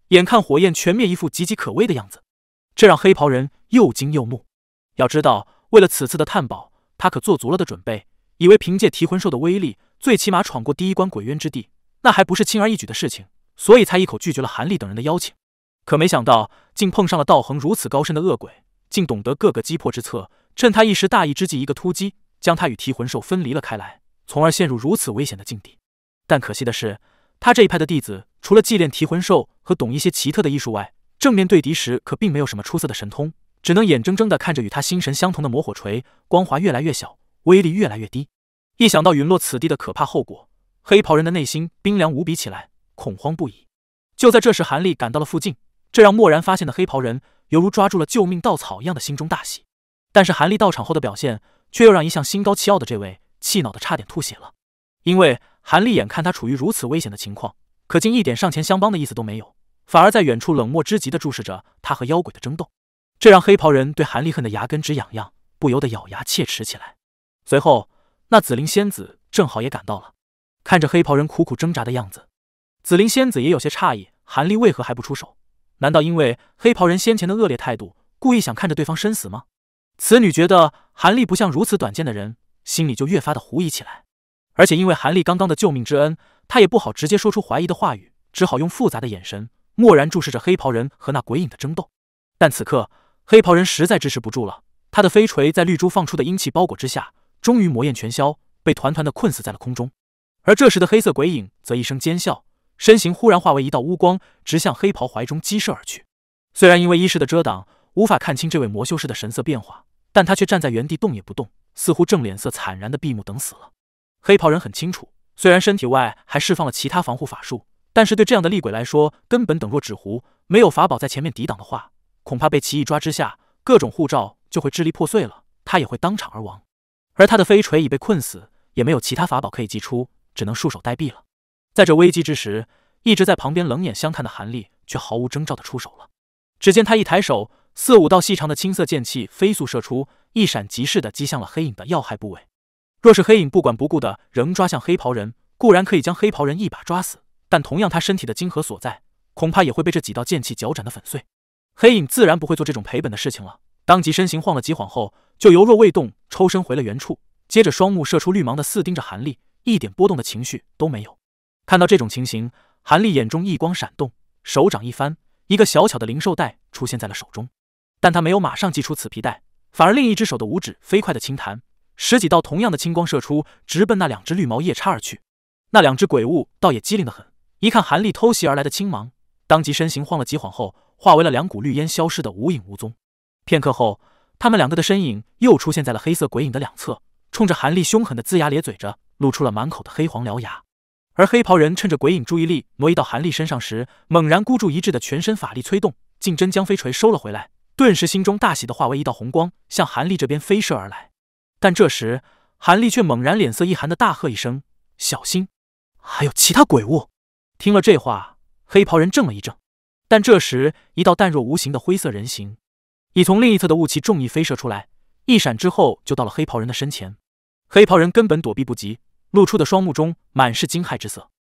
眼看火焰全灭，一副岌岌可危的样子，这让黑袍人又惊又怒。要知道，为了此次的探宝，他可做足了的准备，以为凭借提魂兽的威力，最起码闯过第一关鬼渊之地，那还不是轻而易举的事情，所以才一口拒绝了韩立等人的邀请。可没想到，竟碰上了道行如此高深的恶鬼，竟懂得各个击破之策，趁他一时大意之际，一个突击，将他与提魂兽分离了开来，从而陷入如此危险的境地。但可惜的是，他这一派的弟子，除了祭炼提魂兽和懂一些奇特的艺术外，正面对敌时可并没有什么出色的神通，只能眼睁睁地看着与他心神相同的魔火锤光华越来越小，威力越来越低。一想到陨落此地的可怕后果，黑袍人的内心冰凉无比起来，恐慌不已。就在这时，韩立赶到了附近，这让蓦然发现的黑袍人犹如抓住了救命稻草一样的心中大喜。但是韩立到场后的表现，却又让一向心高气傲的这位气恼的差点吐血了。因为韩立眼看他处于如此危险的情况，可竟一点上前相帮的意思都没有，反而在远处冷漠之极地注视着他和妖鬼的争斗，这让黑袍人对韩立恨得牙根直痒痒，不由得咬牙切齿起来。随后，那紫灵仙子正好也赶到了，看着黑袍人苦苦挣扎的样子，紫灵仙子也有些诧异，韩立为何还不出手？难道因为黑袍人先前的恶劣态度，故意想看着对方生死吗？此女觉得韩立不像如此短见的人，心里就越发的狐疑起来。而且因为韩立刚刚的救命之恩，她也不好直接说出怀疑的话语，只好用复杂的眼神默然注视着黑袍人和那鬼影的争斗。但此刻黑袍人实在支持不住了，他的飞锤在绿珠放出的阴气包裹之下，终于魔焰全消，被团团的困死在了空中。而这时的黑色鬼影则一声尖笑，身形忽然化为一道乌光，直向黑袍怀中激射而去。虽然因为衣饰的遮挡，无法看清这位魔修士的神色变化，但他却站在原地动也不动，似乎正脸色惨然的闭目等死了。黑袍人很清楚，虽然身体外还释放了其他防护法术，但是对这样的厉鬼来说，根本等若纸糊，没有法宝在前面抵挡的话，恐怕被其一抓之下，各种护罩就会支离破碎了，他也会当场而亡。而他的飞锤已被困死，也没有其他法宝可以祭出，只能束手待毙了。在这危机之时，一直在旁边冷眼相看的韩立却毫无征兆地出手了。只见他一抬手，4-5道细长的青色剑气飞速射出，一闪即逝地击向了黑影的要害部位。若是黑影不管不顾的仍抓向黑袍人，固然可以将黑袍人一把抓死，但同样他身体的晶核所在，恐怕也会被这几道剑气绞斩的粉碎。黑影自然不会做这种赔本的事情了，当即身形晃了几晃后，就犹若未动，抽身回了原处，接着双目射出绿芒的四盯着韩立，一点波动的情绪都没有。看到这种情形，韩立眼中异光闪动，手掌一翻，一个小巧的灵兽带出现在了手中。但他没有马上祭出此皮带，反而另一只手的五指飞快的轻弹，10几道同样的青光射出，直奔那2只绿毛夜叉而去。那2只鬼物倒也机灵得很，一看韩立偷袭而来的青芒，当即身形晃了几晃后，化为了2股绿烟，消失的无影无踪。片刻后，他们2个的身影又出现在了黑色鬼影的两侧，冲着韩立凶狠的龇牙咧嘴着，露出了满口的黑黄獠牙。而黑袍人趁着鬼影注意力挪移到韩立身上时，猛然孤注一掷的全身法力催动，竟真将飞锤收了回来，顿时心中大喜的化为一道红光，向韩立这边飞射而来。但这时韩立却猛然脸色一寒的大喝一声：“小心，还有其他鬼物！”听了这话，黑袍人怔了一怔，但这时一道淡若无形的灰色人形已从另一侧的雾气重翼飞射出来，一闪之后就到了黑袍人的身前。黑袍人根本躲避不及，露出的双目中满是惊骇之色。